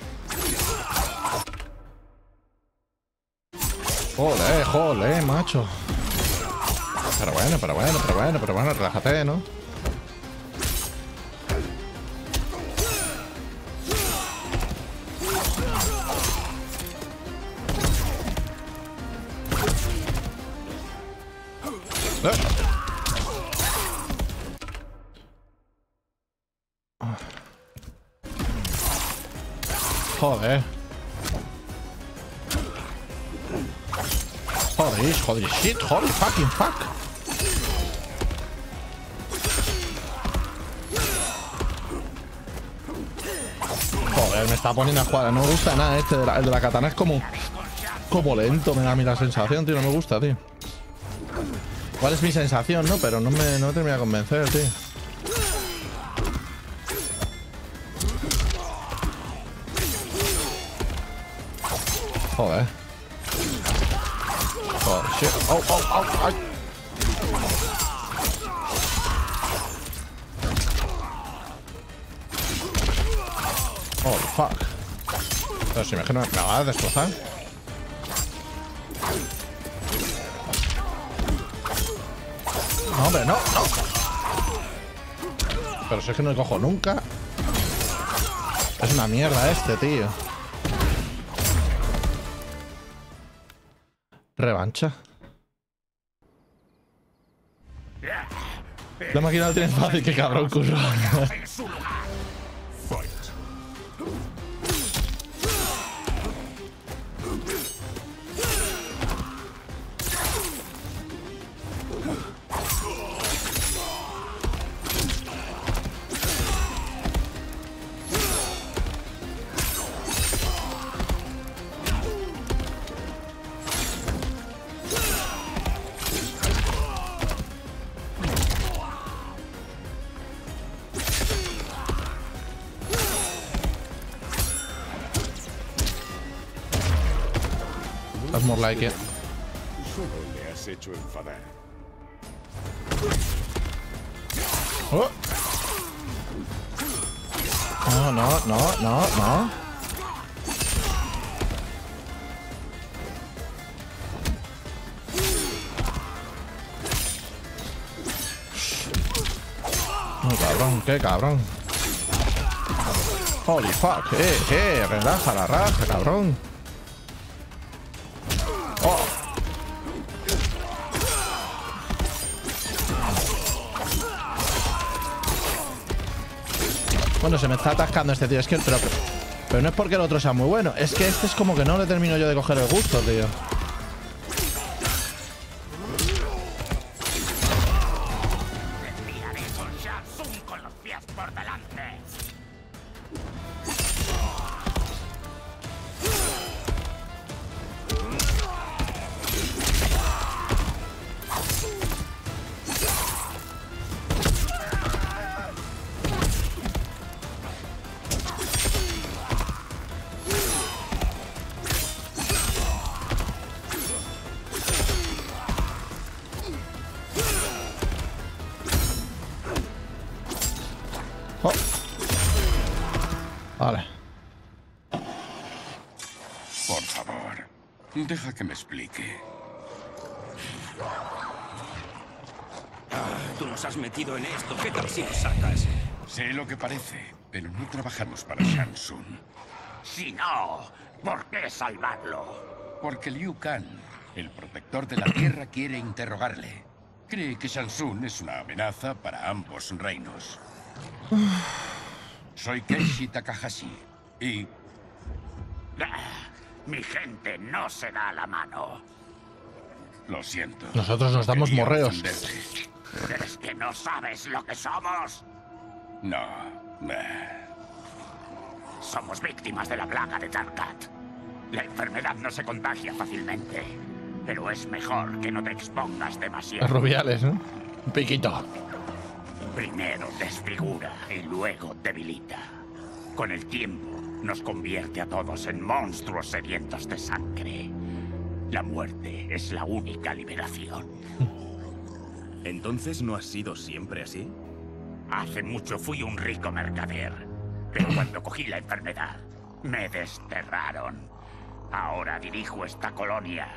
Joder, macho. Pero bueno, relájate, ¿no? Joder. Joder, shit, holy fucking fuck. Joder, me está poniendo a jugar. No me gusta nada este. El de la katana es como lento, me da a mí la sensación, tío. No me gusta, tío. ¿Cuál es mi sensación, no? Pero no me termina de convencer, tío. Joder. Oh, shit. Ay. Oh, fuck. Pero si me va a destrozar. No, hombre, no. Pero si es que no le cojo nunca. Es una mierda este, tío. Revancha. La máquina lo tiene fácil, qué cabrón, curro. That's more like it. Solo le has hecho enfadar. Oh. No. Qué cabrón. Holy fuck, relaja la raja, cabrón. Oh. Bueno, se me está atascando este tío. Es que pero no es porque el otro sea muy bueno. Es que este es como que no le termino yo de coger el gusto, tío. Vale. Por favor, deja que me explique. Tú nos has metido en esto. ¿Qué tal si lo sacas? Sé lo que parece, pero no trabajamos para Shansun. Si no, ¿por qué salvarlo? Porque Liu Kang, el protector de la Tierra, quiere interrogarle. Cree que Shansun es una amenaza para ambos reinos. Soy Kenshi Takahashi y... Mi gente no se da la mano. Lo siento. Nosotros nos damos morreos. ¿Crees que no sabes lo que somos? No. Somos víctimas de la plaga de Tarkat. La enfermedad no se contagia fácilmente, pero es mejor que no te expongas demasiado. Rubiales, ¿no? Un piquito. Primero desfigura y luego debilita. Con el tiempo nos convierte a todos en monstruos sedientos de sangre. La muerte es la única liberación. ¿Entonces no has sido siempre así? Hace mucho fui un rico mercader, pero cuando cogí la enfermedad, me desterraron. Ahora dirijo esta colonia.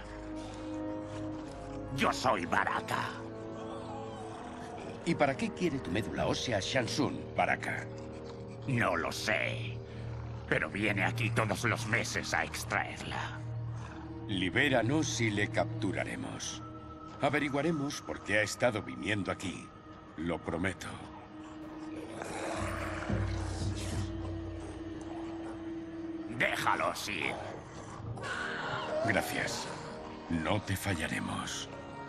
Yo soy Baraka. ¿Y para qué quiere tu médula ósea Shansun, Baraka? No lo sé, pero viene aquí todos los meses a extraerla. Libéranos y le capturaremos. Averiguaremos por qué ha estado viniendo aquí. Lo prometo. Déjalos ir. Gracias. No te fallaremos.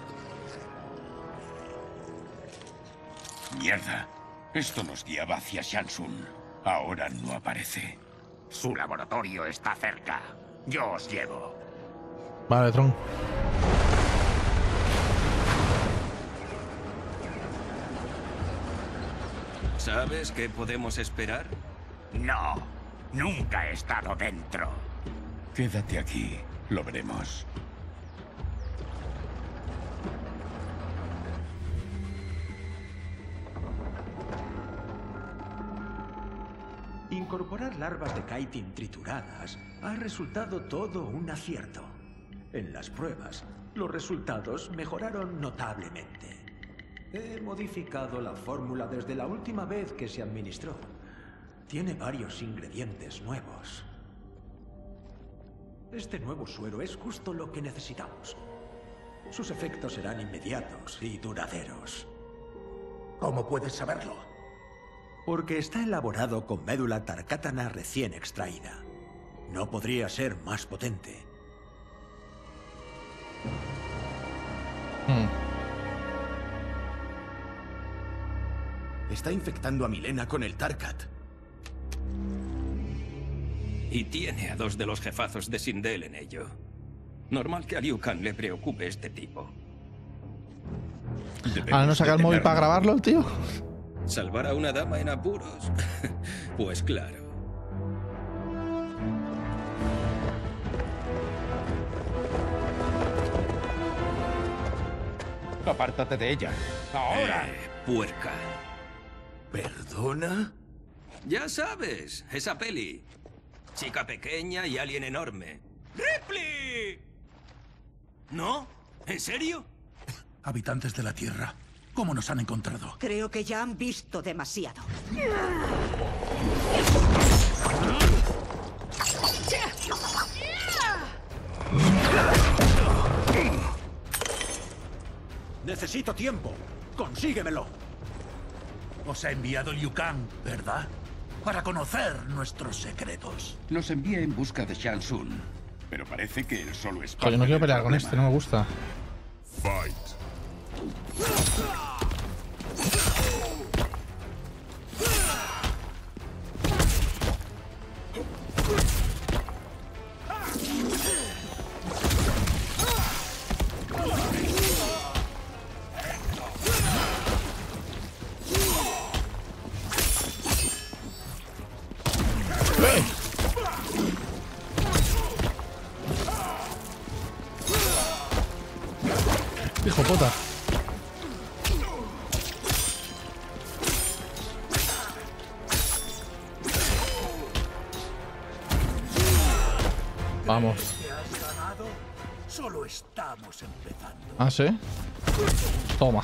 Mierda. Esto nos guiaba hacia Shansun. Ahora no aparece. Su laboratorio está cerca. Yo os llevo. Vale, Tron. ¿Sabes qué podemos esperar? No. Nunca he estado dentro. Quédate aquí. Lo veremos. Incorporar larvas de chitin trituradas ha resultado todo un acierto. En las pruebas, los resultados mejoraron notablemente. He modificado la fórmula desde la última vez que se administró. Tiene varios ingredientes nuevos. Este nuevo suero es justo lo que necesitamos. Sus efectos serán inmediatos y duraderos. ¿Cómo puedes saberlo? Porque está elaborado con médula tarkátana recién extraída. No podría ser más potente. Está infectando a Milena con el Tarkat. Y tiene a 2 de los jefazos de Sindel en ello. Normal que a Liu Kang le preocupe este tipo. ¿Ahora no saca el móvil para grabarlo, el tío? ¿Salvar a una dama en apuros? Pues claro. Apártate de ella. ¡Ahora! Puerca. ¿Perdona? Ya sabes, esa peli. Chica pequeña y alien enorme. ¡Ripley! ¿No? ¿En serio? Habitantes de la Tierra, ¿cómo nos han encontrado? Creo que ya han visto demasiado. Necesito tiempo. Consíguemelo. Os ha enviado Liu Kang, ¿verdad? Para conocer nuestros secretos. Nos envía en busca de Shansun, pero parece que él solo es parte Oye, no quiero del pelear con problema. este, no me gusta. Fight. Hijo puta. Vamos. Solo estamos empezando. ¿Ah, sí? Toma.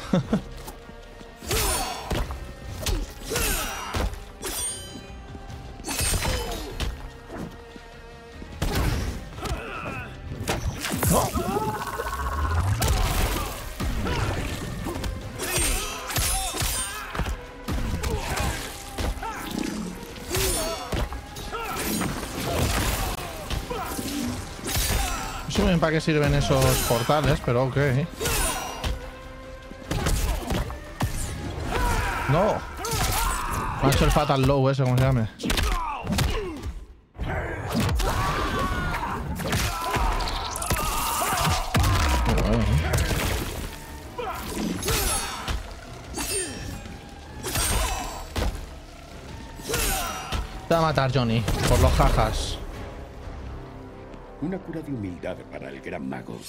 No sé bien para qué sirven esos portales, pero ok. No. Me ha hecho el Fatal Low ese, como se llame. Te va a matar Johnny, por los jajas. Una cura de humildad para el gran mago.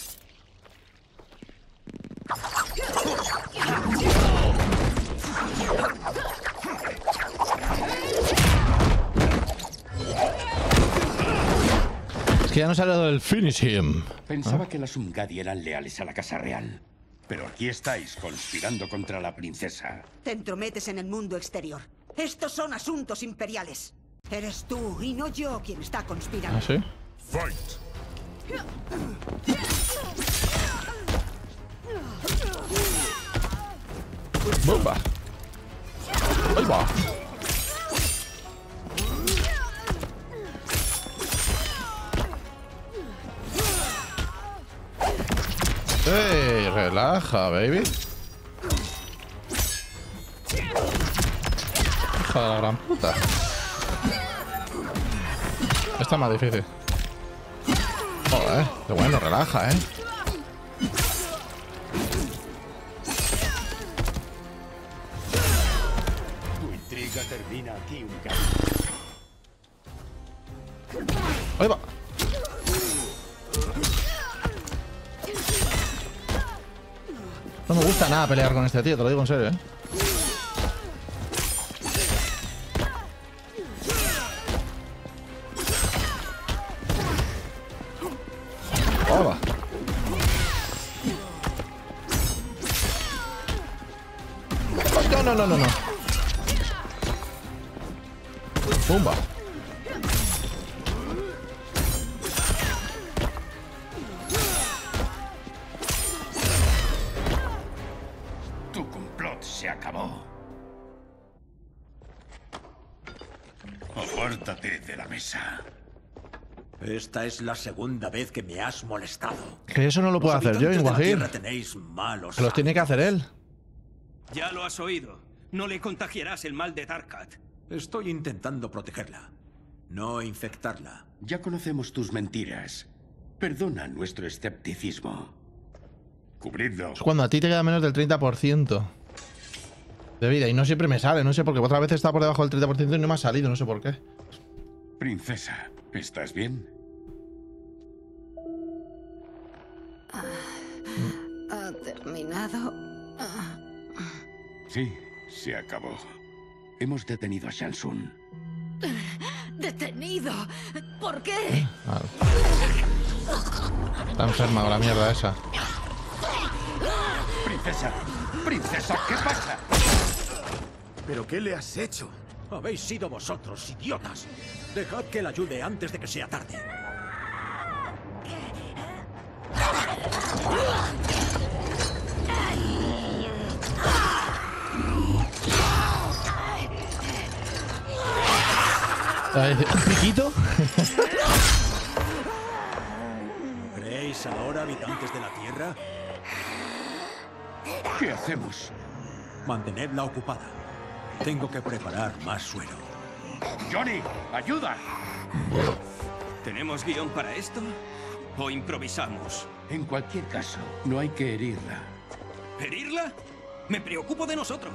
Es que ya no sale lo del finish him. Pensaba que las Umgadi eran leales a la Casa Real. Pero aquí estáis conspirando contra la princesa. Te entrometes en el mundo exterior. Estos son asuntos imperiales. Eres tú y no yo quien está conspirando. ¿Ah, sí? Fight. ¡Bomba! ¡Ahí va! ¡Ey! Relaja, baby. Hija de la gran puta. Está más difícil. Joder, qué bueno, relaja, Tu intriga termina aquí, Ahí va. No me gusta nada pelear con este tío, te lo digo en serio, ¡Hola! No. ¡Pumba! Tu complot se acabó. Apártate de la mesa. Esta es la segunda vez que me has molestado. Que eso no lo puedo hacer yo, Inguajir. Tenéis malos. Que los tiene que hacer él. Ya lo has oído. No le contagiarás el mal de Darkat. Estoy intentando protegerla, no infectarla. Ya conocemos tus mentiras. Perdona nuestro escepticismo. Cubridlo. Es cuando a ti te queda menos del 30% de vida. Y no siempre me sale, no sé por qué. Otra vez está por debajo del 30% y no me ha salido, no sé por qué. Princesa, ¿estás bien? ¿Ha terminado? Sí, se acabó. Hemos detenido a Shansun. ¿Detenido? ¿Por qué? Vale. Está enferma con la mierda esa. Princesa, princesa, ¿qué pasa? ¿Pero qué le has hecho? Habéis sido vosotros, idiotas. Dejad que la ayude antes de que sea tarde. ¿Un piquito? ¿Creéis ahora, habitantes de la Tierra? ¿Qué hacemos? Mantenedla ocupada. Tengo que preparar más suero. ¡Johnny! ¡Ayuda! ¿Tenemos guión para esto? ¿O improvisamos? En cualquier caso, no hay que herirla. ¿Herirla? Me preocupo de nosotros.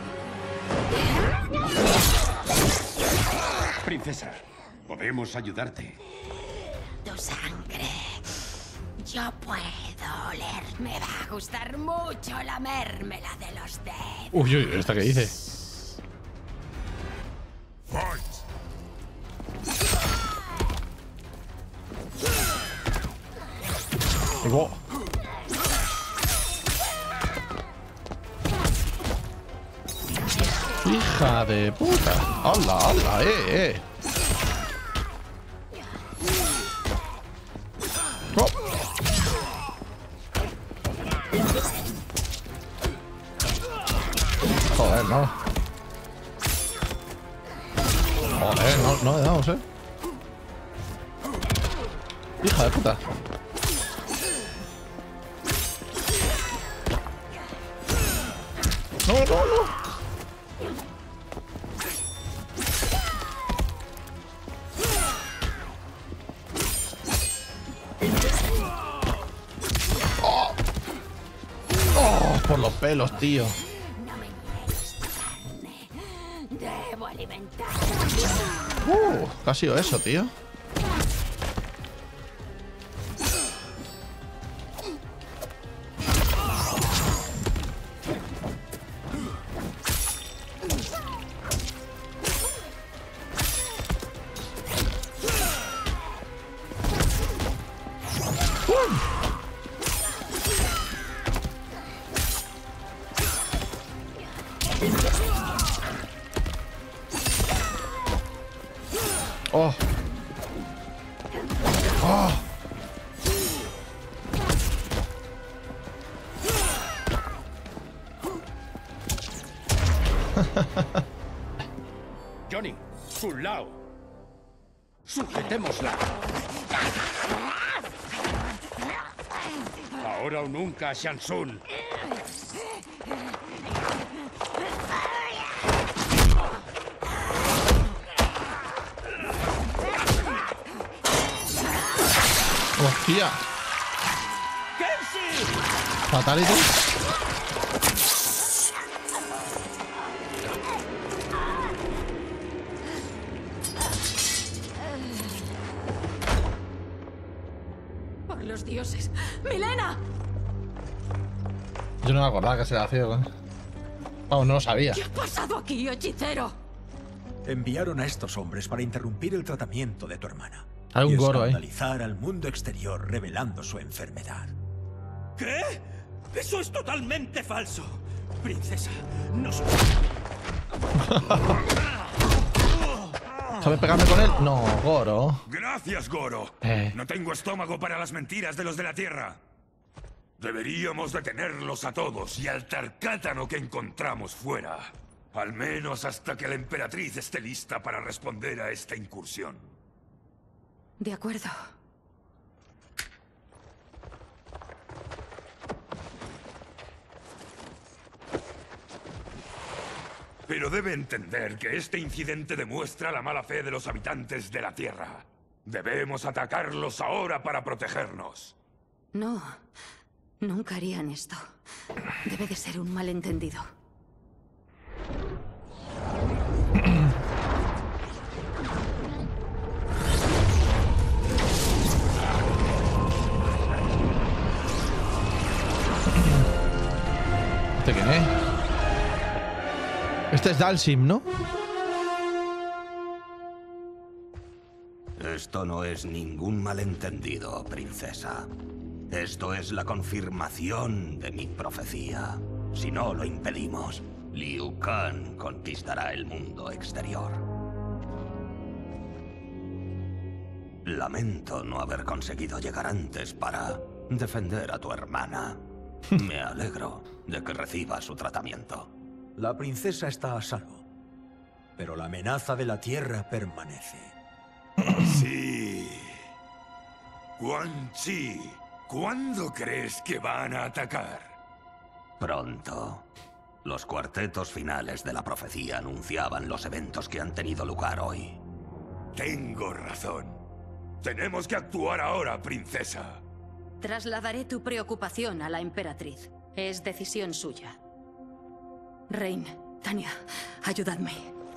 Princesa, podemos ayudarte. Tu sangre. Yo puedo oler. Me va a gustar mucho lamérmela de los dedos. Uy, ¿esta qué dice? Oh. Hija de puta. ¡Hala, hala, Oh. Joder, no. Joder, no le damos, Hija de puta. No. Por los pelos, tío. No me niegues tu carne. Debo alimentarla. ¿Qué ha sido eso, tío? Oh. Oh. Johnny, Sun Lao. Sujetémosla. Ahora o nunca, Shansun. ¡Hostia! Fatality. Por los dioses. ¡Milena! Yo no me acordaba que se la ciego, ¿eh? Vamos, no lo sabía. ¿Qué ha pasado aquí, hechicero? Enviaron a estos hombres para interrumpir el tratamiento de tu hermana. Hay un Goro ahí. Escandalizar al mundo exterior revelando su enfermedad. ¿Qué? Eso es totalmente falso. Princesa, no soy... ¿Sabes pegarme con él? No, Goro. Gracias, Goro. No tengo estómago para las mentiras de los de la Tierra. Deberíamos detenerlos a todos y al Tarkátano que encontramos fuera. Al menos hasta que la Emperatriz esté lista para responder a esta incursión. De acuerdo. Pero debe entender que este incidente demuestra la mala fe de los habitantes de la Tierra. Debemos atacarlos ahora para protegernos. No, nunca harían esto. Debe de ser un malentendido. ¿Este quién es? Este es Dalsim, ¿no? Esto no es ningún malentendido, princesa. Esto es la confirmación de mi profecía. Si no lo impedimos, Liu Kang conquistará el mundo exterior. Lamento no haber conseguido llegar antes para defender a tu hermana. Me alegro de que reciba su tratamiento. La princesa está a salvo, pero la amenaza de la Tierra permanece. Sí. Quan Chi, ¿cuándo crees que van a atacar? Pronto. Los cuartetos finales de la profecía anunciaban los eventos que han tenido lugar hoy. Tengo razón. Tenemos que actuar ahora, princesa. Trasladaré tu preocupación a la emperatriz. Es decisión suya. Rain, Tanya, ayudadme.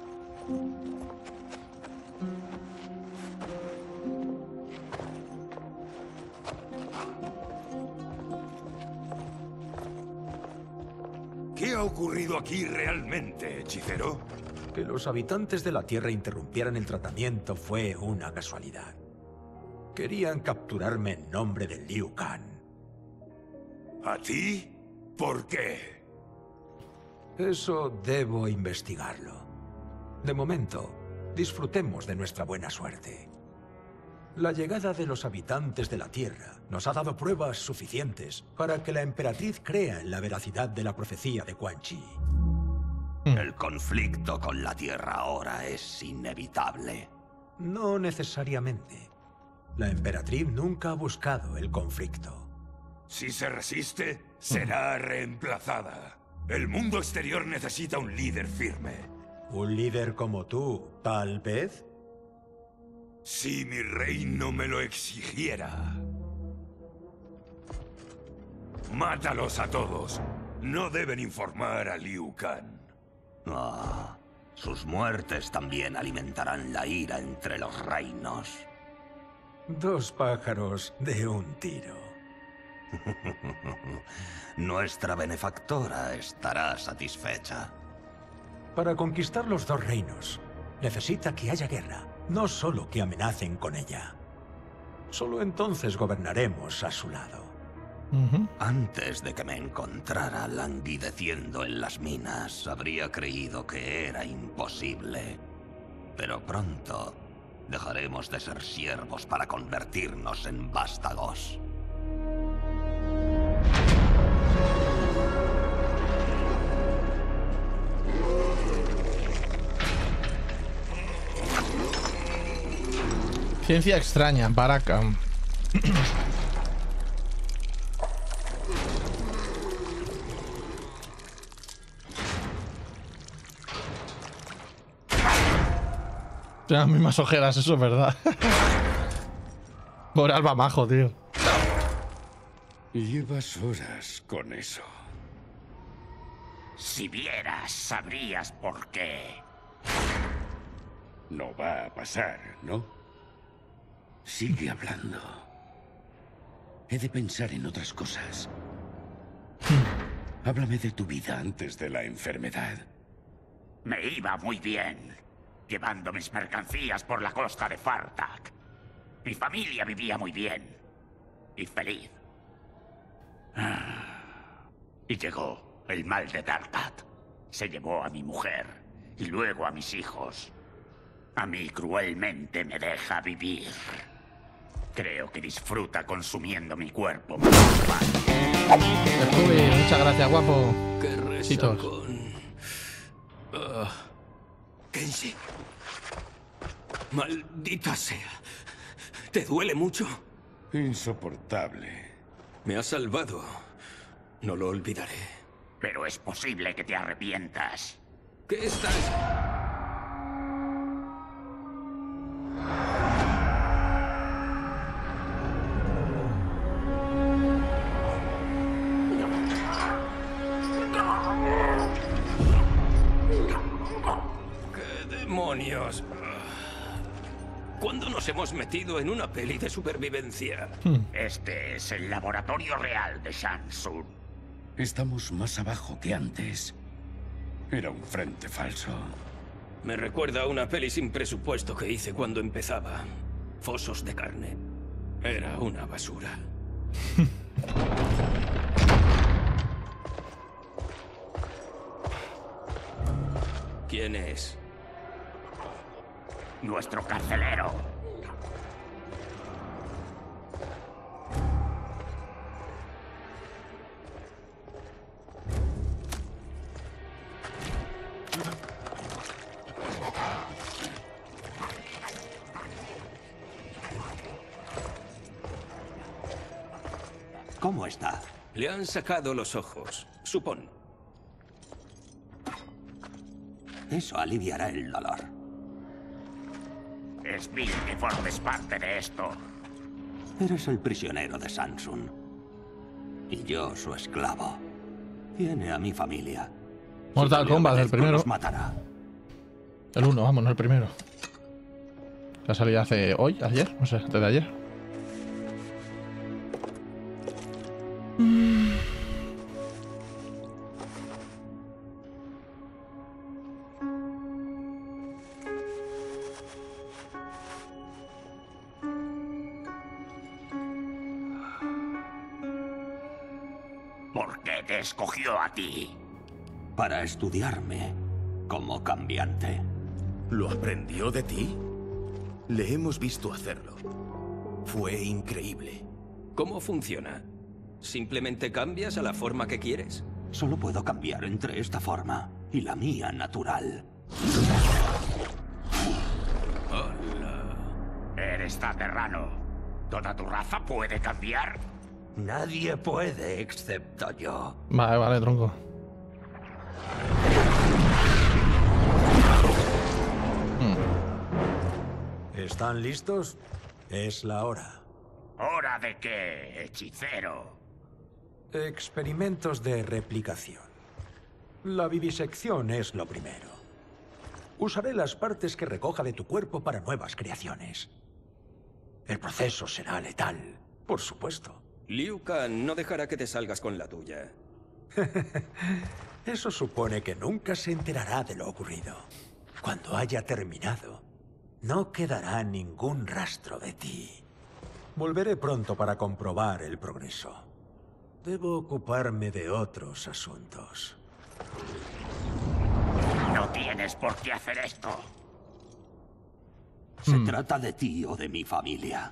¿Qué ha ocurrido aquí realmente, hechicero? Que los habitantes de la Tierra interrumpieran el tratamiento fue una casualidad. Querían capturarme en nombre de Liu Kang. ¿A ti? ¿Por qué? Eso debo investigarlo. De momento, disfrutemos de nuestra buena suerte. La llegada de los habitantes de la Tierra nos ha dado pruebas suficientes para que la Emperatriz crea en la veracidad de la profecía de Quan Chi. El conflicto con la Tierra ahora es inevitable. No necesariamente. La Emperatriz nunca ha buscado el conflicto. Si se resiste, será reemplazada. El mundo exterior necesita un líder firme. ¿Un líder como tú, tal vez? Si mi reino me lo exigiera. Mátalos a todos. No deben informar a Liu Kang. Ah, Sus muertes también alimentarán la ira entre los reinos. 2 pájaros de un tiro. Nuestra benefactora estará satisfecha. Para conquistar los 2 reinos, necesita que haya guerra, no solo que amenacen con ella. Solo entonces gobernaremos a su lado. Antes de que me encontrara languideciendo en las minas, habría creído que era imposible. Pero pronto dejaremos de ser siervos para convertirnos en vástagos. Ciencia extraña, Baraka. Las mismas ojeras, eso es verdad. Por Alba Majo, tío. Llevas horas con eso. Si vieras, sabrías por qué. No va a pasar, ¿no? Sigue hablando. He de pensar en otras cosas. Háblame de tu vida antes de la enfermedad. Me iba muy bien, llevando mis mercancías por la costa de Fartak. Mi familia vivía muy bien y feliz. Y llegó el mal de Darkat. Se llevó a mi mujer y luego a mis hijos. A mí cruelmente me deja vivir. Creo que disfruta consumiendo mi cuerpo. Muchas gracias, guapo. Qué resacón. Kenshi. Maldita sea. ¿Te duele mucho? Insoportable. Me has salvado. No lo olvidaré. Pero es posible que te arrepientas. ¿Qué estás...? ¿Qué demonios? ¿Cuándo nos hemos metido en una peli de supervivencia? Este es el laboratorio real de Shansun. Estamos más abajo que antes. Era un frente falso. Me recuerda a una peli sin presupuesto que hice cuando empezaba. Fosos de carne. Era una basura. ¿Quién es? Nuestro carcelero. ¿Cómo está? Le han sacado los ojos, supón. Eso aliviará el dolor. Es vil que formes parte de esto. Eres el prisionero de Shansun. Y yo su esclavo. Tiene a mi familia. Mortal Kombat, el primero. Nos matará. El 1, vamos, no el primero. Que ha salido hace hoy, ayer, no sé, antes de ayer. ¿Por qué te escogió a ti? Para estudiarme como cambiante. ¿Lo aprendió de ti? Le hemos visto hacerlo. Fue increíble. ¿Cómo funciona? ¿Simplemente cambias a la forma que quieres? Solo puedo cambiar entre esta forma y la mía natural. Hola. Eres Taterrano. ¿Toda tu raza puede cambiar? Nadie puede, excepto yo. Vale, vale, tronco. ¿Están listos? Es la hora. ¿Hora de qué, hechicero? Experimentos de replicación. La vivisección es lo primero. Usaré las partes que recoja de tu cuerpo para nuevas creaciones. El proceso será letal, por supuesto. Liu Kang no dejará que te salgas con la tuya. Eso supone que nunca se enterará de lo ocurrido. Cuando haya terminado, no quedará ningún rastro de ti. Volveré pronto para comprobar el progreso. Debo ocuparme de otros asuntos. No tienes por qué hacer esto. ¿Se trata de ti o de mi familia?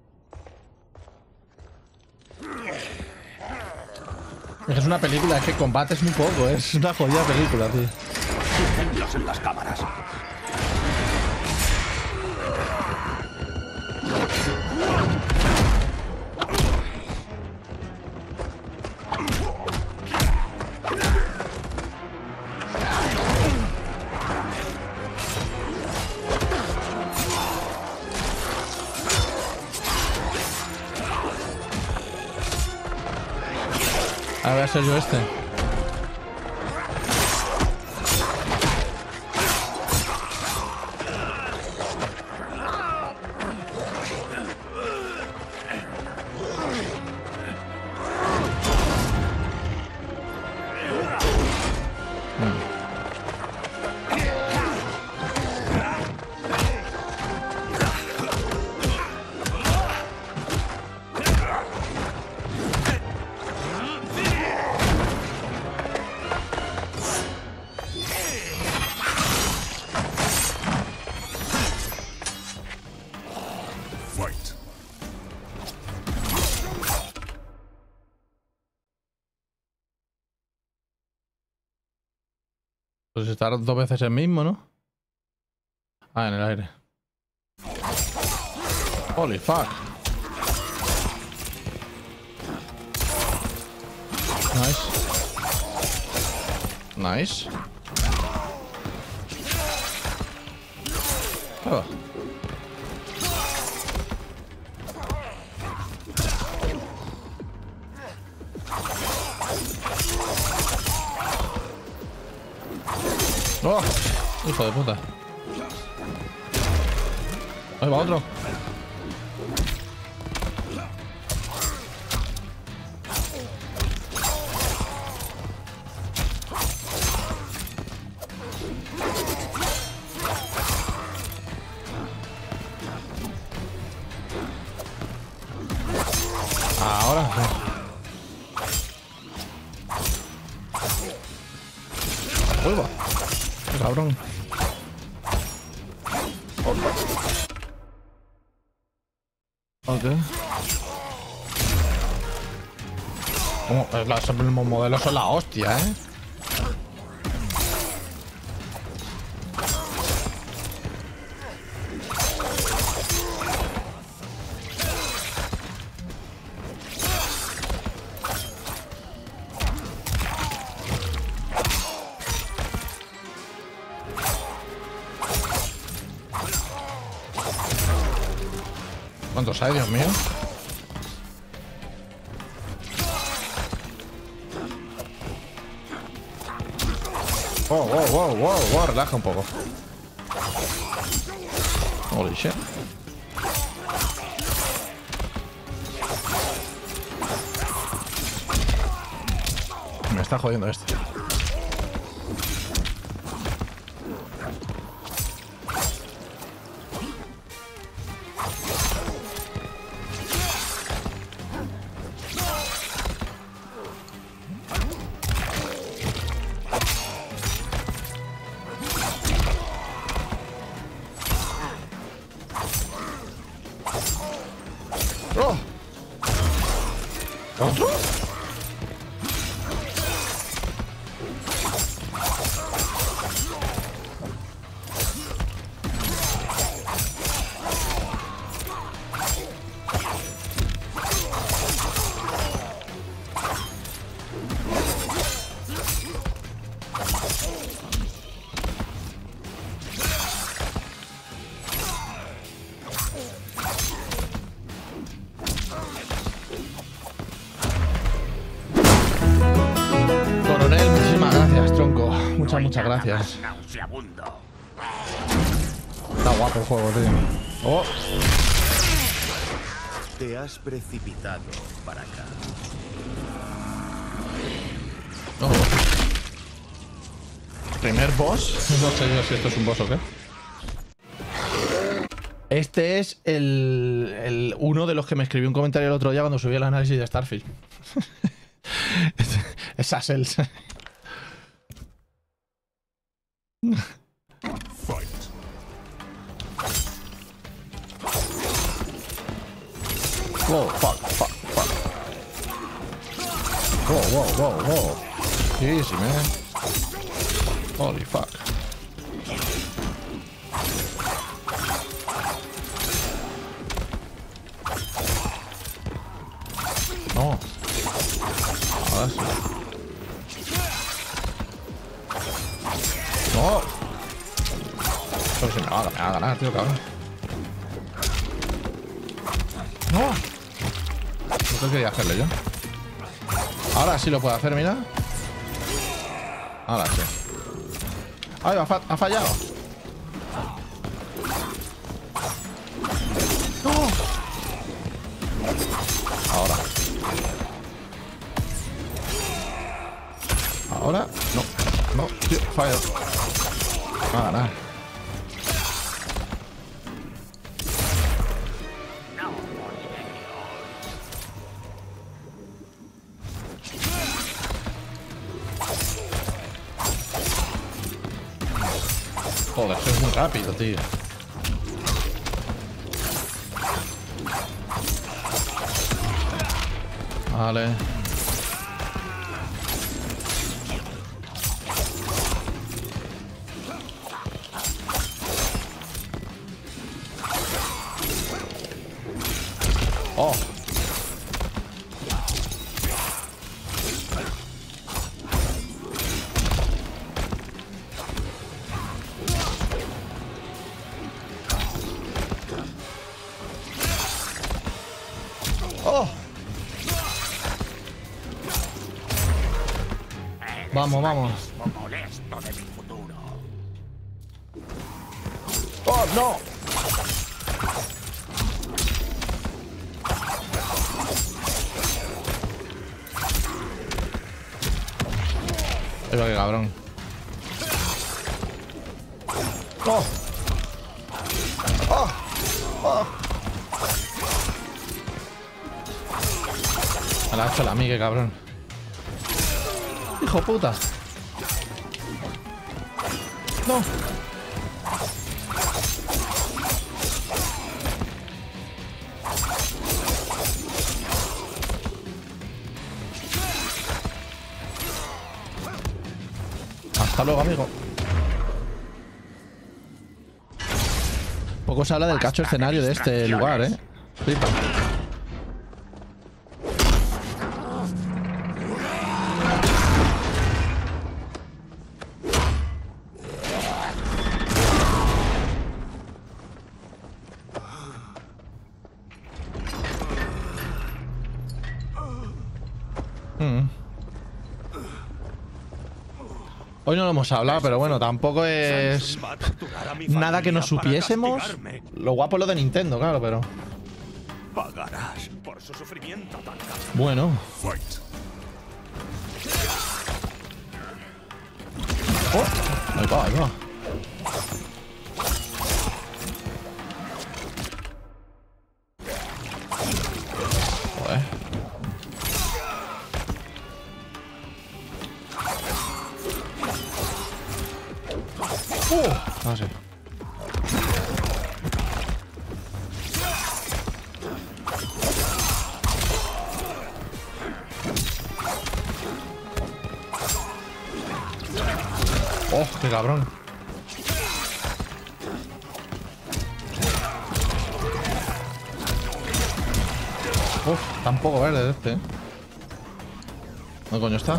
Es una película, es que combates muy poco, es una jodida película, tío. Incendios en las cámaras. Voy a ser yo este. Pues está dos veces el mismo, ¿no? Ah, en el aire. Holy fuck. Nice. Nice. Oh. ¡Oh! Hijo de puta. Ahí va otro. Ahora sí. ¡Uy, va! ¡Qué cabrón! Ok. Como los modelos son la hostia, ¿eh? ¿Cuántos hay, Dios mío? Wow, relaja un poco. Holy shit. Me está jodiendo este. ¿Otro? Muchas gracias. Nauseabundo. Está guapo el juego, tío. Oh. Te has precipitado para acá. Oh. ¿Primer boss? No sé yo si esto es un boss o qué. Este es uno de los que me escribió un comentario el otro día cuando subí el análisis de Starfield. Es Sassels. Whoa, fuck. Whoa. Easy, man. Holy fuck. No. Ahora sí. No. Pero si me va a ganar, tío, cabrón. No. No quería hacerle yo. Ahora sí lo puedo hacer, mira. Ahora sí. Ay, ha fallado. No. Ahora. No, tío, fallo. Va a ganar. Joder, eso es muy rápido, tío. Vale. Oh. Oh. Vamos. Oh, no. Pero qué cabrón. Oh. Me la ha hecho la amiga, cabrón. Hijo puta. No. Hasta luego, amigo. Poco se habla del cacho escenario de este lugar, ¿eh? Flipa. Hoy no lo hemos hablado, pero bueno, tampoco es nada que no supiésemos. Lo guapo es lo de Nintendo, claro, pero... Pagarás por su sufrimiento tan grande. Bueno. Oh, ahí va. Joder. Ah, sí. Oh, qué cabrón. Uf, tampoco verde este, ¿eh? ¿Dónde coño está?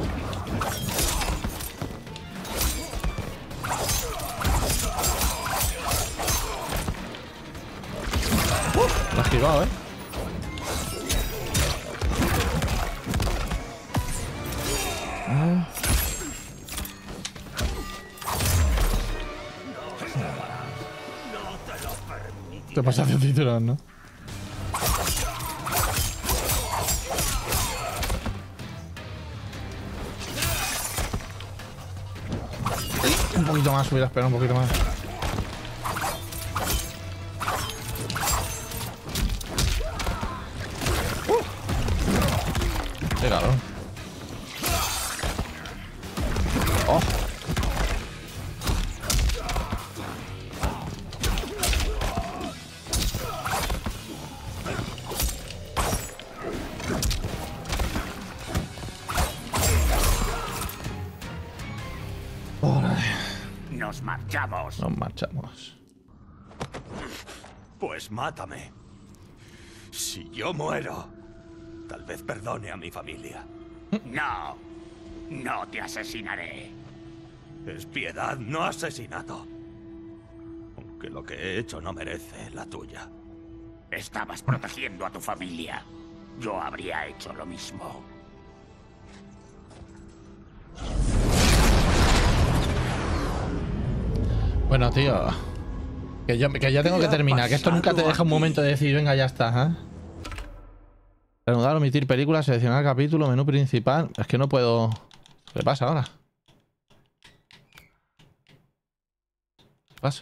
Lo ha esquivado, ¿eh? Te pasaste el cinturón, ¿no? Un poquito más, hubiera esperado un poquito más. Qué cabrón. Oh. Nos marchamos. Nos marchamos. Pues mátame. Si yo muero, tal vez perdone a mi familia. No. No te asesinaré. Es piedad, no asesinato. Aunque lo que he hecho no merece la tuya. Estabas protegiendo a tu familia. Yo habría hecho lo mismo. Bueno, tío. Que ya tengo que terminar. Que esto nunca te deja un momento de decir, venga, ya está, ¿eh? Reanudar, omitir película, seleccionar capítulo, menú principal. Es que no puedo... ¿Qué pasa ahora? ¿Qué pasa?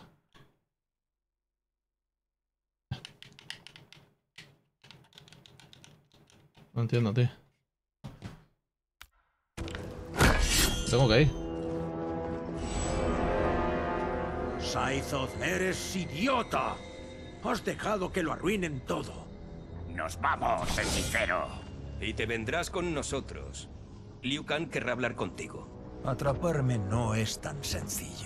No entiendo, tío. Tengo que ir. Scythoth, eres idiota. Has dejado que lo arruinen todo. Nos vamos, hechicero. Y te vendrás con nosotros. Liu Kang querrá hablar contigo. Atraparme no es tan sencillo.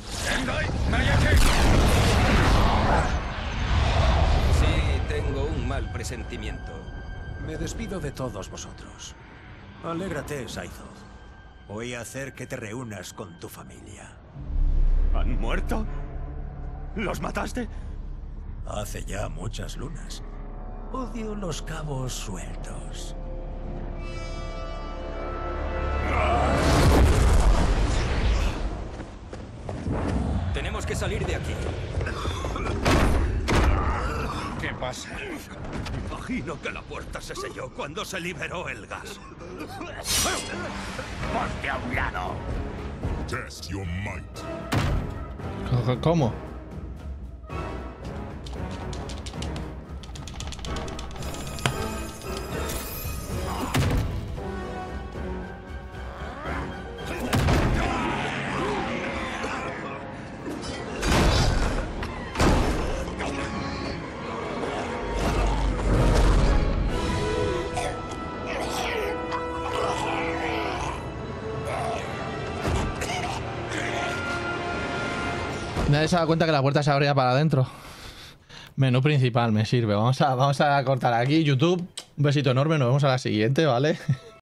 Sí, tengo un mal presentimiento. Me despido de todos vosotros. Alégrate, Scythoth. Voy a hacer que te reúnas con tu familia. ¿Han muerto? ¿Los mataste? Hace ya muchas lunas. Odio los cabos sueltos. Tenemos que salir de aquí. ¿Qué pasa? Imagino que la puerta se selló cuando se liberó el gas. Ponte a un lado. Test your might. ¿Cómo? Nadie se da cuenta que la puerta se abría para adentro. Menú principal, me sirve. Vamos a cortar aquí. YouTube, un besito enorme. Nos vemos a la siguiente, ¿vale?